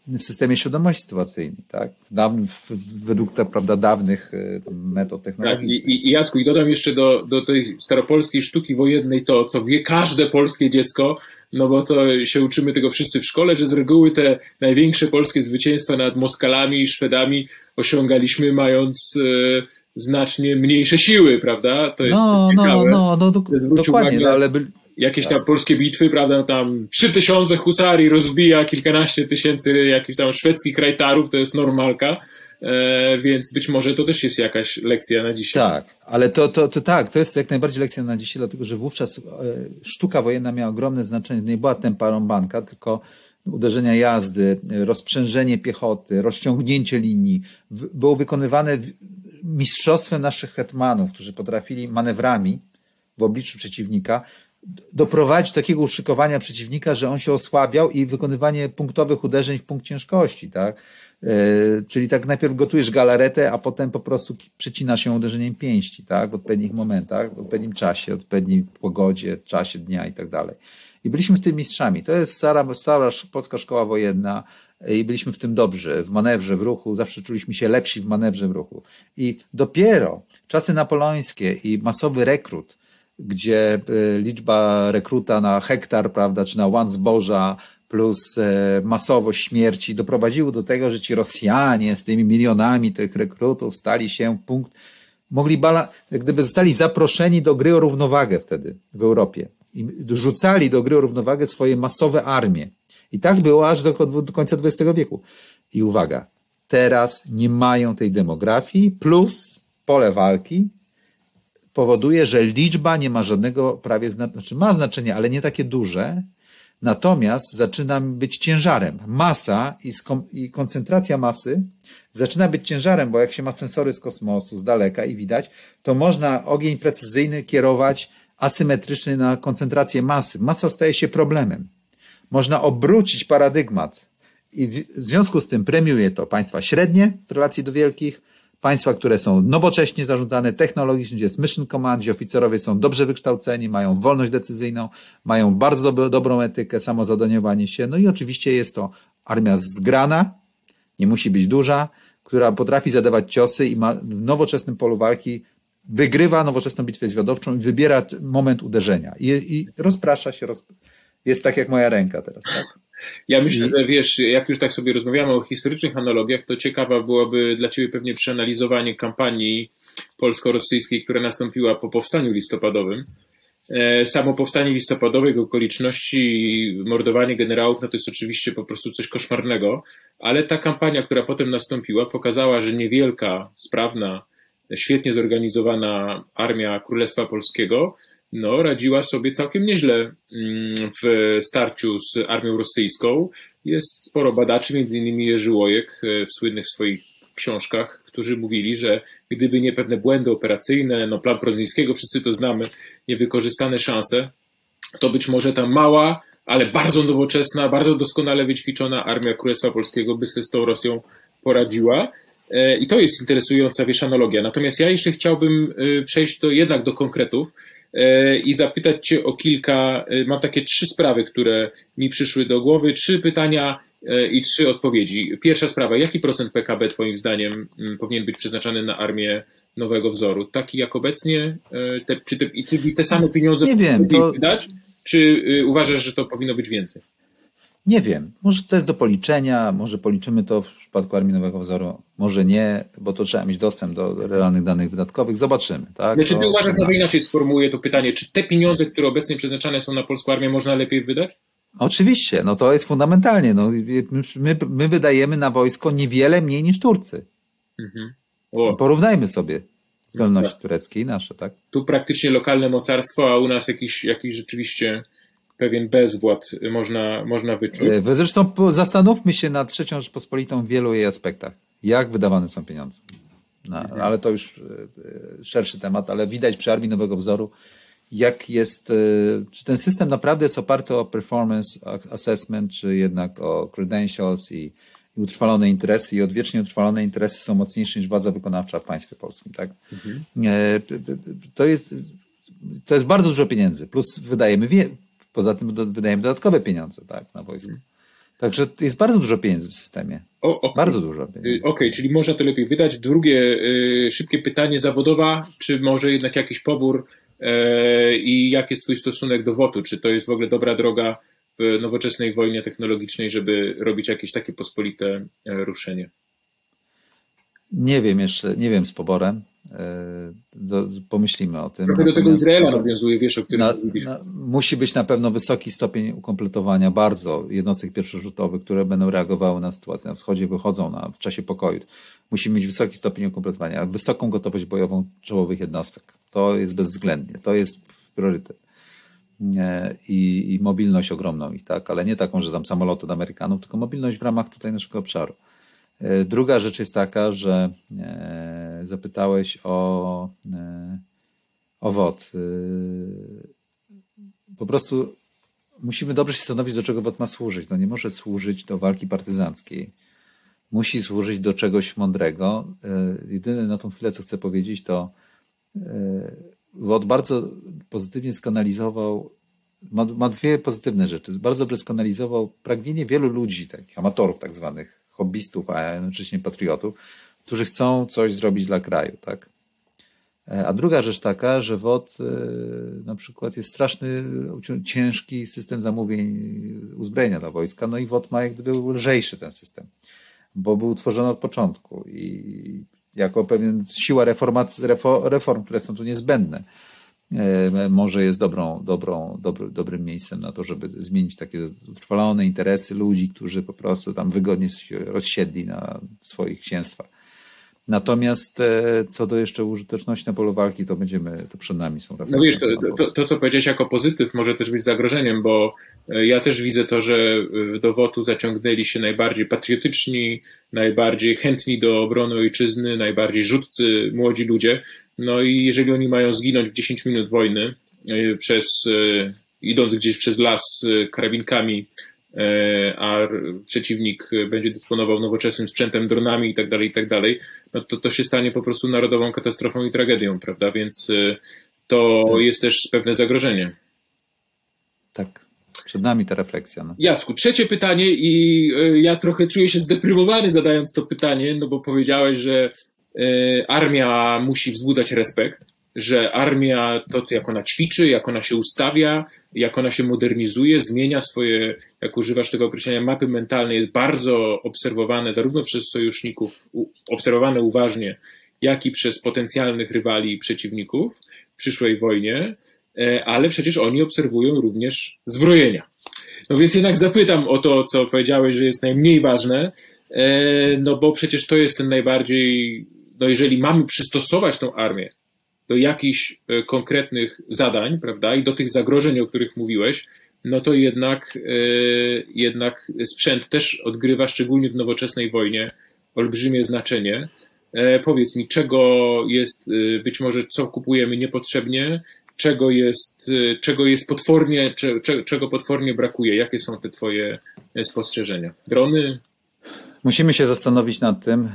w systemie świadomości sytuacyjnej, tak? Według prawda, dawnych metod technologicznych. I Jacku, i dodam jeszcze do tej staropolskiej sztuki wojennej to, co wie każde polskie dziecko, no bo to się uczymy tego wszyscy w szkole, że z reguły te największe polskie zwycięstwa nad Moskalami i Szwedami osiągaliśmy mając znacznie mniejsze siły, prawda? To jest ciekawe. Dokładnie, no, ale jakieś tam polskie bitwy, prawda, tam 3000 husarii rozbija kilkanaście tysięcy jakichś tam szwedzkich krajtarów, to jest normalka, więc być może to też jest jakaś lekcja na dzisiaj. Tak, ale to jest jak najbardziej lekcja na dzisiaj, dlatego że wówczas sztuka wojenna miała ogromne znaczenie, nie była tempa rąbanka, tylko uderzenia jazdy, rozprzężenie piechoty, rozciągnięcie linii, było wykonywane mistrzostwem naszych hetmanów, którzy potrafili manewrami w obliczu przeciwnika doprowadzić do takiego uszykowania przeciwnika, że on się osłabiał i wykonywanie punktowych uderzeń w punkt ciężkości, tak? Czyli tak najpierw gotujesz galaretę, a potem po prostu przecinasz ją uderzeniem pięści, tak? W odpowiednich momentach, w odpowiednim czasie, odpowiedniej pogodzie, czasie dnia i tak dalej. I byliśmy w tym mistrzami. To jest stara polska szkoła wojenna i byliśmy w tym dobrzy, w manewrze, w ruchu. Zawsze czuliśmy się lepsi w manewrze, w ruchu. I dopiero czasy napoleońskie i masowy rekrut, gdzie liczba rekruta na hektar, prawda, czy na łan zboża plus masowość śmierci doprowadziły do tego, że ci Rosjanie z tymi milionami tych rekrutów stali się gdyby zostali zaproszeni do gry o równowagę wtedy w Europie i rzucali do gry o równowagę swoje masowe armie. I tak było aż do końca XX wieku. I uwaga, teraz nie mają tej demografii, plus pole walki powoduje, że liczba nie ma żadnego znaczy ma znaczenie, ale nie takie duże, natomiast zaczyna być ciężarem. Masa i koncentracja masy zaczyna być ciężarem, bo jak się ma sensory z kosmosu, z daleka i widać, to można ogień precyzyjny kierować asymetrycznie na koncentrację masy. Masa staje się problemem. Można obrócić paradygmat i w związku z tym premiuje to państwa średnie w relacji do wielkich, państwa, które są nowocześnie zarządzane, technologicznie, gdzie jest mission command, gdzie oficerowie są dobrze wykształceni, mają wolność decyzyjną, mają bardzo dobrą etykę, samozadaniowanie się. No i oczywiście jest to armia zgrana, nie musi być duża, która potrafi zadawać ciosy i ma w nowoczesnym polu walki, wygrywa nowoczesną bitwę zwiadowczą i wybiera moment uderzenia. I rozprasza się, jest tak jak moja ręka teraz, tak? Ja myślę, że wiesz, jak już tak sobie rozmawiamy o historycznych analogiach, to ciekawa byłoby dla Ciebie pewnie przeanalizowanie kampanii polsko-rosyjskiej, która nastąpiła po powstaniu listopadowym. Samo powstanie listopadowe, jego okoliczności, mordowanie generałów, no to jest oczywiście po prostu coś koszmarnego, ale ta kampania, która potem nastąpiła, pokazała, że niewielka, sprawna, świetnie zorganizowana armia Królestwa Polskiego no, radziła sobie całkiem nieźle w starciu z armią rosyjską. Jest sporo badaczy, między innymi Jerzy Łojek w słynnych swoich książkach, którzy mówili, że gdyby nie pewne błędy operacyjne, no plan Prodzyńskiego, wszyscy to znamy, niewykorzystane szanse, to być może ta mała, ale bardzo nowoczesna, bardzo doskonale wyćwiczona armia Królestwa Polskiego by sobie z tą Rosją poradziła. I to jest interesująca, wiesz, analogia. Natomiast ja jeszcze chciałbym przejść jednak do konkretów i zapytać Cię o kilka, mam takie 3 sprawy, które mi przyszły do głowy, 3 pytania i 3 odpowiedzi. Pierwsza sprawa, jaki procent PKB Twoim zdaniem powinien być przeznaczany na armię nowego wzoru? Taki jak obecnie? Czy te same pieniądze powinny wydać? Czy uważasz, że to powinno być więcej? Nie wiem, może to jest do policzenia, może policzymy to w przypadku Armii Nowego Wzoru, może nie, bo to trzeba mieć dostęp do realnych danych wydatkowych, zobaczymy. Tak? Czy ty uważasz, może inaczej sformułuję to pytanie, czy te pieniądze, które obecnie przeznaczane są na polską armię, można lepiej wydać? Oczywiście, no to jest fundamentalnie. No, my wydajemy na wojsko niewiele mniej niż Turcy. Porównajmy sobie zdolności tureckie i nasze, tak? Tu praktycznie lokalne mocarstwo, a u nas jakiś rzeczywiście pewien bezwład można wyczuć. Zresztą zastanówmy się nad III Rzeczpospolitą w wielu jej aspektach. Jak wydawane są pieniądze. No, ale to już szerszy temat, ale widać przy Armii Nowego Wzoru, jak jest, czy ten system naprawdę jest oparty o performance assessment, czy jednak o credentials i utrwalone interesy i odwiecznie utrwalone interesy są mocniejsze niż władza wykonawcza w państwie polskim. Tak? To jest bardzo dużo pieniędzy, plus poza tym wydajemy dodatkowe pieniądze, tak, na wojsko. Także jest bardzo dużo pieniędzy w systemie. Bardzo dużo pieniędzy. Okej, czyli można to lepiej wydać. Drugie szybkie pytanie, zawodowa, czy może jednak jakiś pobór i jaki jest twój stosunek do WOT-u? Czy to jest w ogóle dobra droga w nowoczesnej wojnie technologicznej, żeby robić jakieś takie pospolite ruszenie? Nie wiem jeszcze, nie wiem z poborem. Pomyślimy o tym. Trochę do tego Izraela nawiązuje, wiesz, o którym mówisz. Musi być na pewno wysoki stopień ukompletowania bardzo jednostek pierwszorzutowych, które będą reagowały na sytuację. Na wschodzie wychodzą w czasie pokoju. Musi mieć wysoki stopień ukompletowania, wysoką gotowość bojową czołowych jednostek. To jest bezwzględnie, to jest priorytet. I mobilność ogromną ich, tak, ale nie taką, że tam samolot od Amerykanów, tylko mobilność w ramach tutaj naszego obszaru. Druga rzecz jest taka, że zapytałeś o WOT. Po prostu musimy dobrze się zastanowić, do czego WOT ma służyć. No nie może służyć do walki partyzanckiej. Musi służyć do czegoś mądrego. Jedyne na tą chwilę, co chcę powiedzieć, to WOT bardzo pozytywnie skanalizował, ma dwie pozytywne rzeczy. Bardzo dobrze skanalizował pragnienie wielu ludzi, takich amatorów tak zwanych, hobbystów, a jednocześnie patriotów, którzy chcą coś zrobić dla kraju, tak? A druga rzecz taka, że WOT na przykład jest straszny, ciężki system zamówień uzbrojenia dla wojska, no i WOT ma jak gdyby lżejszy ten system, bo był utworzony od początku i jako pewien siła reform, które są tu niezbędne, może jest dobrym miejscem na to, żeby zmienić takie utrwalone interesy ludzi, którzy po prostu tam wygodnie się rozsiedli na swoich księstwach. Natomiast co do jeszcze użyteczności na polu walki, to przed nami są refleksje. No wiesz, to co powiedziałeś jako pozytyw może też być zagrożeniem, bo ja też widzę to, że do WOT-u zaciągnęli się najbardziej patriotyczni, najbardziej chętni do obrony ojczyzny, najbardziej rzutcy młodzi ludzie. No i jeżeli oni mają zginąć w 10 minut wojny, idąc gdzieś przez las karabinkami, a przeciwnik będzie dysponował nowoczesnym sprzętem, dronami i tak dalej, no to się stanie po prostu narodową katastrofą i tragedią, prawda? Więc to jest też pewne zagrożenie. Tak, przed nami ta refleksja. No. Jacku, trzecie pytanie i ja trochę czuję się zdeprymowany zadając to pytanie, no bo powiedziałeś, że armia musi wzbudzać respekt, że armia to jak ona ćwiczy, jak ona się ustawia, jak ona się modernizuje, zmienia swoje, jak używasz tego określenia, mapy mentalne, jest bardzo obserwowane zarówno przez sojuszników, obserwowane uważnie, jak i przez potencjalnych rywali i przeciwników w przyszłej wojnie, ale przecież oni obserwują również zbrojenia. No więc jednak zapytam o to, co powiedziałeś, że jest najmniej ważne, no bo przecież to jest ten najbardziej, no jeżeli mamy przystosować tą armię do jakichś konkretnych zadań, prawda, i do tych zagrożeń, o których mówiłeś, no to jednak sprzęt też odgrywa, szczególnie w nowoczesnej wojnie, olbrzymie znaczenie. Powiedz mi, czego jest, być może co kupujemy niepotrzebnie, czego jest potwornie, czego potwornie brakuje? Jakie są te twoje spostrzeżenia? Drony? Musimy się zastanowić nad tym,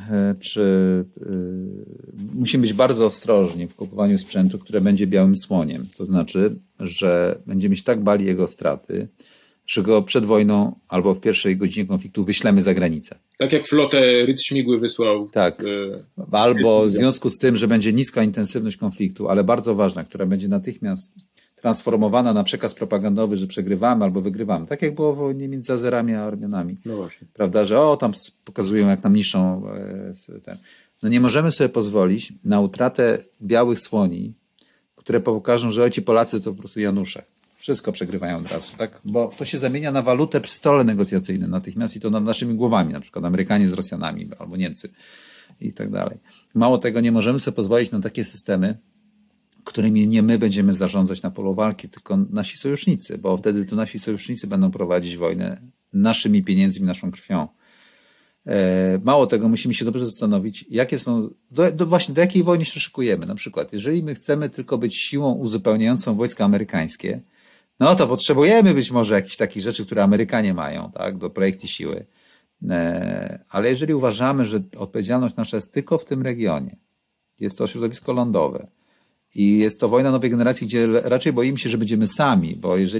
musimy być bardzo ostrożni w kupowaniu sprzętu, które będzie białym słoniem. To znaczy, że będziemy się tak bali jego straty, że go przed wojną albo w pierwszej godzinie konfliktu wyślemy za granicę. Tak jak flotę Rydz Śmigły wysłał. Tak, albo w związku z tym, że będzie niska intensywność konfliktu, ale bardzo ważna, która będzie natychmiast transformowana na przekaz propagandowy, że przegrywamy albo wygrywamy. Tak jak było w wojnie między Azerami a Armionami. No właśnie. Prawda, że tam pokazują, jak nam niszczą ten. No nie możemy sobie pozwolić na utratę białych słoni, które pokażą, że ci Polacy to po prostu Janusze. Wszystko przegrywają od razu, tak? Bo to się zamienia na walutę przy stole negocjacyjnym natychmiast i to nad naszymi głowami, na przykład Amerykanie z Rosjanami albo Niemcy i tak dalej. Mało tego, nie możemy sobie pozwolić na takie systemy, którymi nie my będziemy zarządzać na polu walki, tylko nasi sojusznicy, bo wtedy to nasi sojusznicy będą prowadzić wojnę naszymi pieniędzmi, naszą krwią. Mało tego, musimy się dobrze zastanowić, jakie są, właśnie do jakiej wojny się szykujemy. Na przykład, jeżeli my chcemy tylko być siłą uzupełniającą wojska amerykańskie, no to potrzebujemy być może jakichś takich rzeczy, które Amerykanie mają, tak, do projekcji siły. Ale jeżeli uważamy, że odpowiedzialność nasza jest tylko w tym regionie, jest to środowisko lądowe i jest to wojna nowej generacji, gdzie raczej boimy się, że będziemy sami, bo jeżeli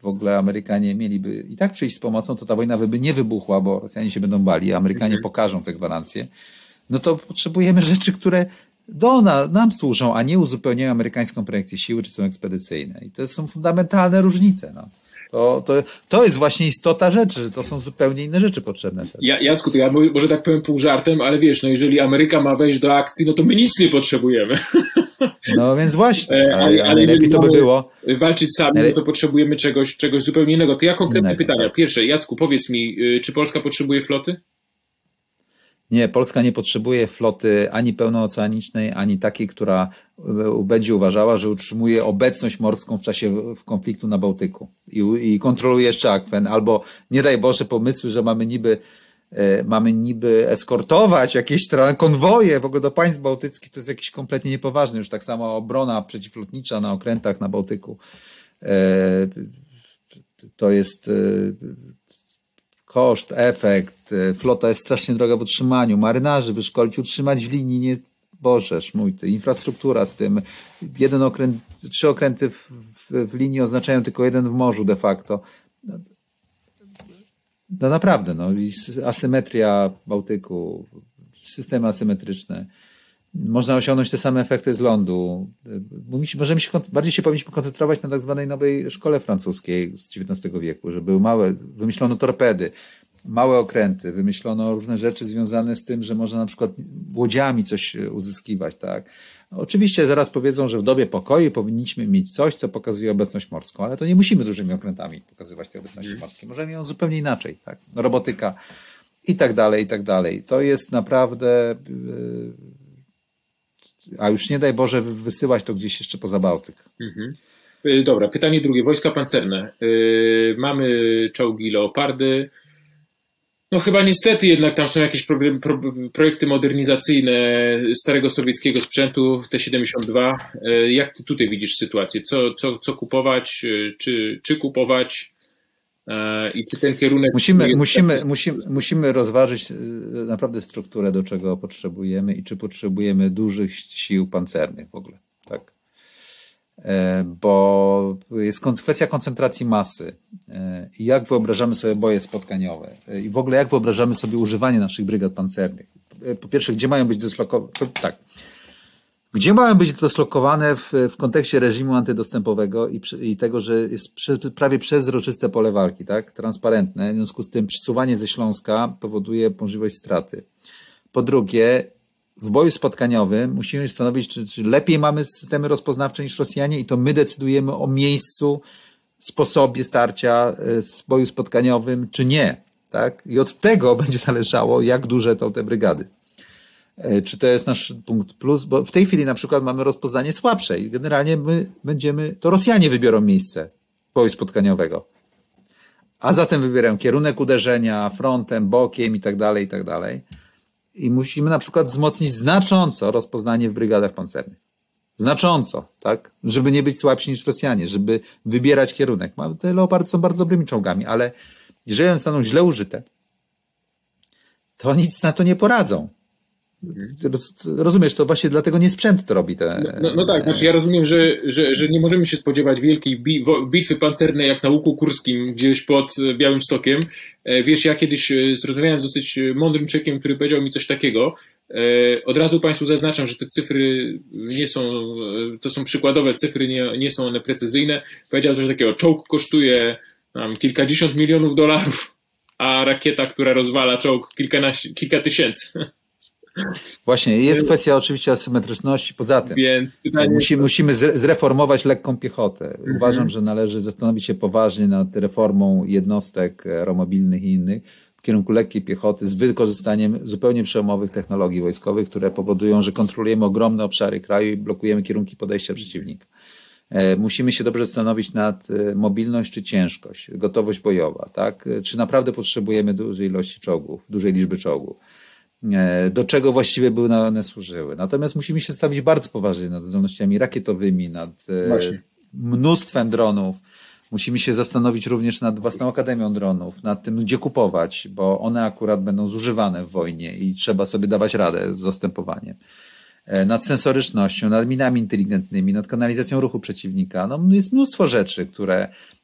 w ogóle Amerykanie mieliby i tak przyjść z pomocą, to ta wojna by nie wybuchła, bo Rosjanie się będą bali, a Amerykanie pokażą te gwarancje, no to potrzebujemy rzeczy, które nam służą, a nie uzupełniają amerykańską projekcję siły, czy są ekspedycyjne. I to są fundamentalne różnice. No. To jest właśnie istota rzeczy, że to są zupełnie inne rzeczy potrzebne. Jacku, to ja może tak powiem pół żartem, ale wiesz, no jeżeli Ameryka ma wejść do akcji, no to my nic nie potrzebujemy. No więc właśnie, ale lepiej to by było. Walczyć sami, no to potrzebujemy czegoś zupełnie innego. To ja konkretne pytania. Tak. Pierwsze, Jacku, powiedz mi, czy Polska potrzebuje floty? Nie, Polska nie potrzebuje floty ani pełnooceanicznej, ani takiej, która będzie uważała, że utrzymuje obecność morską w czasie konfliktu na Bałtyku i kontroluje jeszcze akwen, albo nie daj Boże pomysły, że mamy niby eskortować jakieś konwoje w ogóle do państw bałtyckich, to jest jakiś kompletnie niepoważny, już tak samo obrona przeciwlotnicza na okrętach na Bałtyku. To jest koszt, efekt, flota jest strasznie droga w utrzymaniu, marynarzy wyszkolić, utrzymać w linii, nie, Bożeż mój ty, infrastruktura z tym, 3 okręty w linii oznaczają tylko 1 w morzu de facto. No naprawdę, no i asymetria Bałtyku, systemy asymetryczne. Można osiągnąć te same efekty z lądu. Bardziej się powinniśmy koncentrować na tak zwanej nowej szkole francuskiej z XIX wieku, że były wymyślono torpedy, małe okręty, wymyślono różne rzeczy związane z tym, że można na przykład łodziami coś uzyskiwać, tak. Oczywiście zaraz powiedzą, że w dobie pokoju powinniśmy mieć coś, co pokazuje obecność morską, ale to nie musimy dużymi okrętami pokazywać tej obecności morskiej. Możemy ją zupełnie inaczej, tak. Robotyka i tak dalej, i tak dalej. To jest naprawdę... A już nie daj Boże wysyłać to gdzieś jeszcze poza Bałtyk. Dobra, pytanie drugie. Wojska pancerne. Mamy czołgi Leopardy. No chyba niestety jednak tam są jakieś projekty modernizacyjne starego sowieckiego sprzętu T-72. Jak ty tutaj widzisz sytuację? Co kupować? Czy kupować? I czy ten kierunek... Musimy rozważyć naprawdę strukturę, do czego potrzebujemy i czy potrzebujemy dużych sił pancernych w ogóle, tak? Bo jest kwestia koncentracji masy i jak wyobrażamy sobie boje spotkaniowe i w ogóle jak wyobrażamy sobie używanie naszych brygad pancernych. Po pierwsze, gdzie mają być dyslokowane? Tak. Gdzie mają być dyslokowane w kontekście reżimu antydostępowego i tego, że jest prawie przezroczyste pole walki, tak? Transparentne. W związku z tym przesuwanie ze Śląska powoduje możliwość straty. Po drugie, w boju spotkaniowym musimy stanowić, czy lepiej mamy systemy rozpoznawcze niż Rosjanie i to my decydujemy o miejscu, sposobie starcia z boju spotkaniowym, czy nie, tak? I od tego będzie zależało, jak duże to te brygady. Czy to jest nasz punkt plus, bo w tej chwili na przykład mamy rozpoznanie słabsze i generalnie to Rosjanie wybiorą miejsce boju spotkaniowego. A zatem wybierają kierunek uderzenia, frontem, bokiem i tak dalej, i tak dalej. I musimy na przykład wzmocnić znacząco rozpoznanie w brygadach pancernych. Znacząco, tak? Żeby nie być słabsi niż Rosjanie, żeby wybierać kierunek. Te Leopardy są bardzo dobrymi czołgami, ale jeżeli one zostaną źle użyte, to nic na to nie poradzą. Rozumiesz, to właśnie dlatego nie sprzęt to robi. No tak, znaczy ja rozumiem, że nie możemy się spodziewać wielkiej bitwy pancernej jak na Łuku Kurskim gdzieś pod Białymstokiem. Wiesz, ja kiedyś zrozumiałem z dosyć mądrym czekiem, który powiedział mi coś takiego. Od razu Państwu zaznaczam, że te cyfry nie są, to są przykładowe cyfry, nie są one precyzyjne. Powiedział coś takiego, czołg kosztuje kilkadziesiąt milionów dolarów, a rakieta, która rozwala czołg, kilka tysięcy. Właśnie, jest kwestia oczywiście asymetryczności. Poza tym więc musimy zreformować lekką piechotę. Uważam, że należy zastanowić się poważnie nad reformą jednostek aeromobilnych i innych w kierunku lekkiej piechoty z wykorzystaniem zupełnie przełomowych technologii wojskowych, które powodują, że kontrolujemy ogromne obszary kraju i blokujemy kierunki podejścia przeciwnika. Musimy się dobrze zastanowić nad mobilność czy ciężkość, gotowość bojowa, tak? Czy naprawdę potrzebujemy dużej ilości czołgów, dużej liczby czołgów. Do czego właściwie były one służyły. Natomiast musimy się stawić bardzo poważnie nad zdolnościami rakietowymi, nad mnóstwem dronów. Musimy się zastanowić również nad własną akademią dronów, nad tym, gdzie kupować, bo one akurat będą zużywane w wojnie i trzeba sobie dawać radę z zastępowaniem. Nad sensorycznością, nad minami inteligentnymi, nad kanalizacją ruchu przeciwnika. No, jest mnóstwo rzeczy, które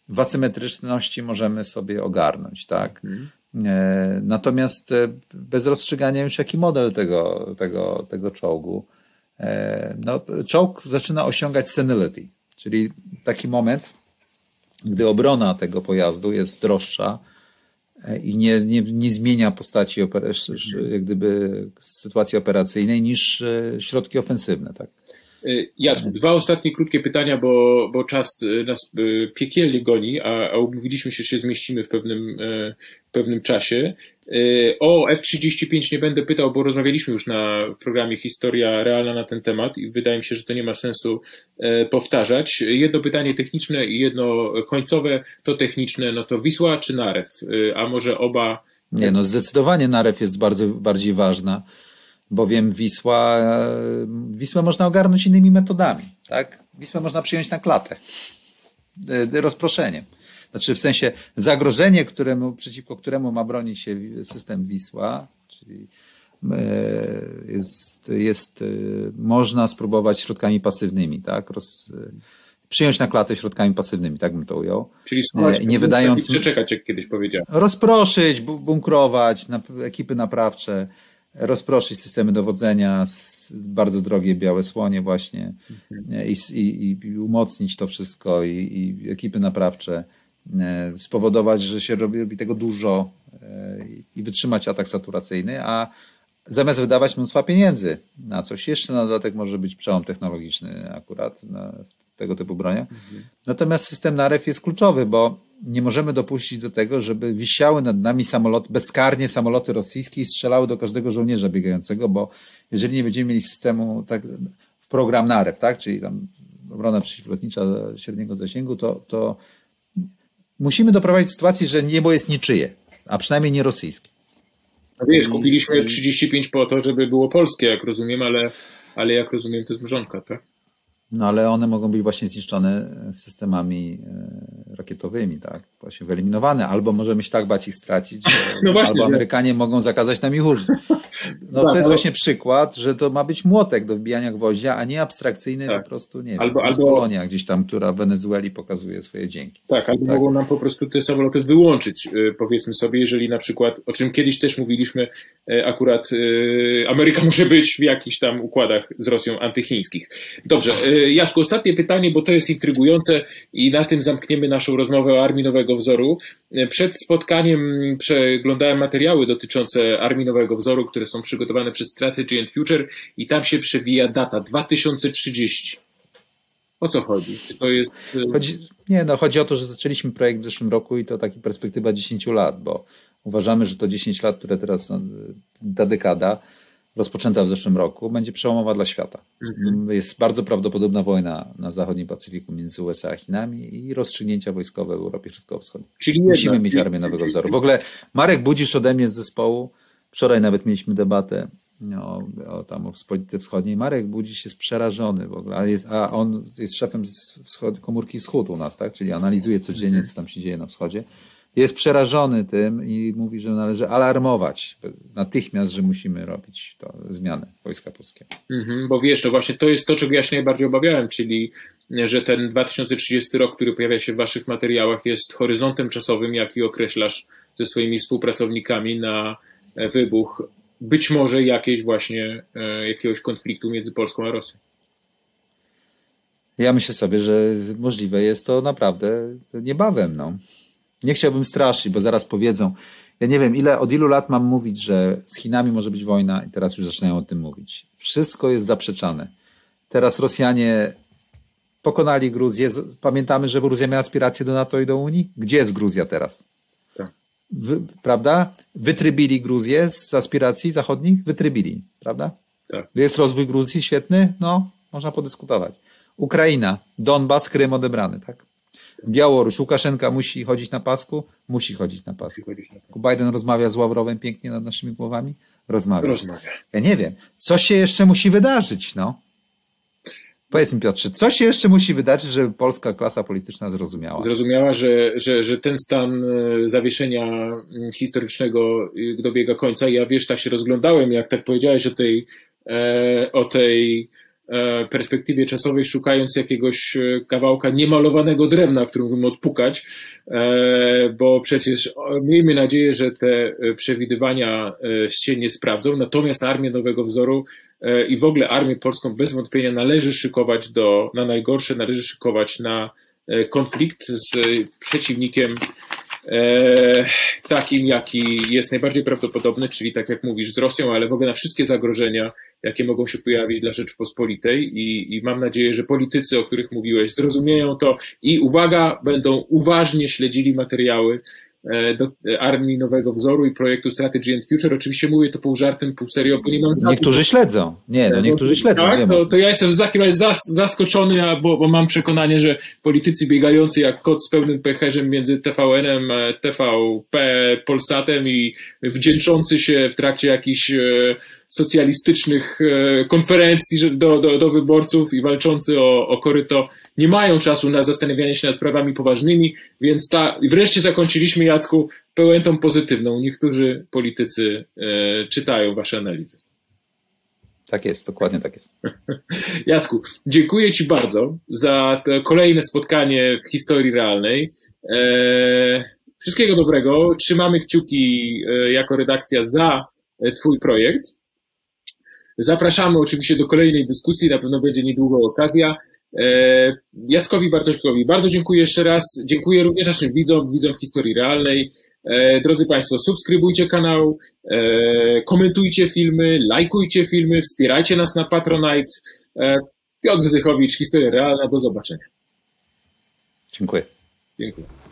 w asymetryczności możemy sobie ogarnąć, tak? Natomiast bez rozstrzygania już jaki model tego czołgu. No, czołg zaczyna osiągać senility, czyli taki moment, gdy obrona tego pojazdu jest droższa i nie zmienia postaci jak gdyby sytuacji operacyjnej niż środki ofensywne, tak? Jacku, dwa ostatnie krótkie pytania, bo czas nas piekielnie goni, a umówiliśmy się, że się zmieścimy w pewnym czasie. O F-35 nie będę pytał, bo rozmawialiśmy już w programie Historia Realna na ten temat i wydaje mi się, że to nie ma sensu powtarzać. Jedno pytanie techniczne i jedno końcowe. To techniczne, no to Wisła czy Narew? A może oba? Nie, no zdecydowanie Narew jest bardziej ważna, bowiem Wisłę można ogarnąć innymi metodami, tak? Wisłę można przyjąć na klatę, rozproszeniem. Znaczy w sensie zagrożenie, przeciwko któremu ma bronić się system Wisła, czyli można spróbować środkami pasywnymi, tak? Przyjąć na klatę środkami pasywnymi, tak bym to ujął. Czyli nie wydając przeczekać, jak kiedyś powiedziałem. Rozproszyć, bunkrować, ekipy naprawcze, rozproszyć systemy dowodzenia, bardzo drogie białe słonie właśnie i umocnić to wszystko i ekipy naprawcze, spowodować, że się robi tego dużo i wytrzymać atak saturacyjny, a zamiast wydawać mnóstwa pieniędzy na coś jeszcze, na dodatek może być przełom technologiczny akurat na tego typu bronią. Natomiast system Narew jest kluczowy, bo nie możemy dopuścić do tego, żeby wisiały nad nami bezkarnie samoloty rosyjskie i strzelały do każdego żołnierza biegającego, bo jeżeli nie będziemy mieli systemu, tak, w program Narew, tak, czyli tam obrona przeciwlotnicza średniego zasięgu, to musimy doprowadzić do sytuacji, że niebo jest niczyje, a przynajmniej nie rosyjskie. Wiesz, kupiliśmy 35 po to, żeby było polskie, jak rozumiem, ale jak rozumiem, to jest mrzonka, tak? No ale one mogą być właśnie zniszczone systemami rakietowymi, tak? Właśnie wyeliminowane. Albo możemy się tak bać ich stracić, no właśnie, albo Amerykanie mogą zakazać nam ich użyć. No tak, to jest właśnie przykład, że to ma być młotek do wbijania gwoździa, a nie abstrakcyjny po prostu, nie wiem, Polonia gdzieś tam, która w Wenezueli pokazuje swoje dzięki. Tak, albo mogą nam po prostu te samoloty wyłączyć, powiedzmy sobie, jeżeli na przykład, o czym kiedyś też mówiliśmy, akurat Ameryka może być w jakichś tam układach z Rosją antychińskich. Dobrze, Jacku, ostatnie pytanie, bo to jest intrygujące i na tym zamkniemy naszą rozmowę o Armii Nowego Wzoru. Przed spotkaniem przeglądałem materiały dotyczące Armii Nowego Wzoru, które są przygotowane przez Strategy and Future i tam się przewija data 2030. O co chodzi? Czy to jest... Chodzi o to, że zaczęliśmy projekt w zeszłym roku i to taka perspektywa 10 lat, bo uważamy, że to 10 lat, które teraz, ta dekada rozpoczęta w zeszłym roku, będzie przełomowa dla świata. Jest bardzo prawdopodobna wojna na zachodnim Pacyfiku między USA a Chinami i rozstrzygnięcia wojskowe w Europie Środkowo-Wschodniej. Musimy mieć Armię Nowego Wzoru. W ogóle Marek Budzisz ode mnie z zespołu, wczoraj nawet mieliśmy debatę o polityce wschodniej. Marek Budzisz jest przerażony w ogóle, a on jest szefem komórki Wschód u nas, tak? Czyli analizuje codziennie, co tam się dzieje na wschodzie. Jest przerażony tym i mówi, że należy alarmować natychmiast, że musimy robić zmianę Wojska Polskiego. Bo wiesz, to właśnie to jest to, czego ja się najbardziej obawiałem, czyli że ten 2030 rok, który pojawia się w waszych materiałach, jest horyzontem czasowym, jaki określasz ze swoimi współpracownikami na wybuch być może jakiegoś konfliktu między Polską a Rosją. Ja myślę sobie, że możliwe jest to naprawdę niebawem. Nie chciałbym straszyć, bo zaraz powiedzą. Ja nie wiem, od ilu lat mam mówić, że z Chinami może być wojna i teraz już zaczynają o tym mówić. Wszystko jest zaprzeczane. Teraz Rosjanie pokonali Gruzję. Pamiętamy, że Gruzja miała aspiracje do NATO i do Unii? Gdzie jest Gruzja teraz? Tak. Prawda? Wytrybili Gruzję z aspiracji zachodnich? Wytrybili, prawda? Tak. Jest rozwój Gruzji świetny? Można podyskutować. Ukraina, Donbas, Krym odebrany, tak? Białoruś, Łukaszenka musi chodzić na pasku? Musi chodzić na pasku. Biden rozmawia z Ławrowem pięknie nad naszymi głowami? Rozmawia. Ja nie wiem. Co się jeszcze musi wydarzyć, Powiedz mi, Piotrze, co się jeszcze musi wydarzyć, żeby polska klasa polityczna zrozumiała? Zrozumiała, że ten stan zawieszenia historycznego dobiega końca. Ja tak się rozglądałem, jak tak powiedziałeś o tej perspektywie czasowej, szukając jakiegoś kawałka niemalowanego drewna, którym mógłbym odpukać, bo przecież miejmy nadzieję, że te przewidywania się nie sprawdzą, natomiast Armię Nowego Wzoru i w ogóle Armię Polską bez wątpienia należy szykować na najgorsze, należy szykować na konflikt z przeciwnikiem takim, jaki jest najbardziej prawdopodobny, czyli tak jak mówisz, z Rosją, ale w ogóle na wszystkie zagrożenia, jakie mogą się pojawić dla Rzeczypospolitej i mam nadzieję, że politycy, o których mówiłeś, zrozumieją to i uwaga, będą uważnie śledzili materiały do Armii Nowego Wzoru i projektu Strategy and Future. Oczywiście mówię to pół żartem, pół serio, bo nie mam żadnych... Niektórzy śledzą. Niektórzy śledzą. Tak, to ja jestem w takim razie zaskoczony, bo mam przekonanie, że politycy biegający jak kot z pełnym pęcherzem między TVN-em, TVP, Polsatem i wdzięczący się w trakcie jakichś socjalistycznych konferencji do wyborców i walczący o koryto nie mają czasu na zastanawianie się nad sprawami poważnymi, więc wreszcie zakończyliśmy, Jacku, pełentą pozytywną. Niektórzy politycy czytają wasze analizy. Tak jest, dokładnie tak jest. Jacku, dziękuję ci bardzo za to kolejne spotkanie w historii realnej. Wszystkiego dobrego. Trzymamy kciuki jako redakcja za twój projekt. Zapraszamy oczywiście do kolejnej dyskusji, na pewno będzie niedługo okazja. Jackowi Bartośkowi bardzo dziękuję jeszcze raz. Dziękuję również naszym widzom Historii Realnej. Drodzy Państwo, subskrybujcie kanał, komentujcie filmy, lajkujcie filmy, wspierajcie nas na Patronite. Piotr Zychowicz, Historia Realna. Do zobaczenia. Dziękuję. Dziękuję.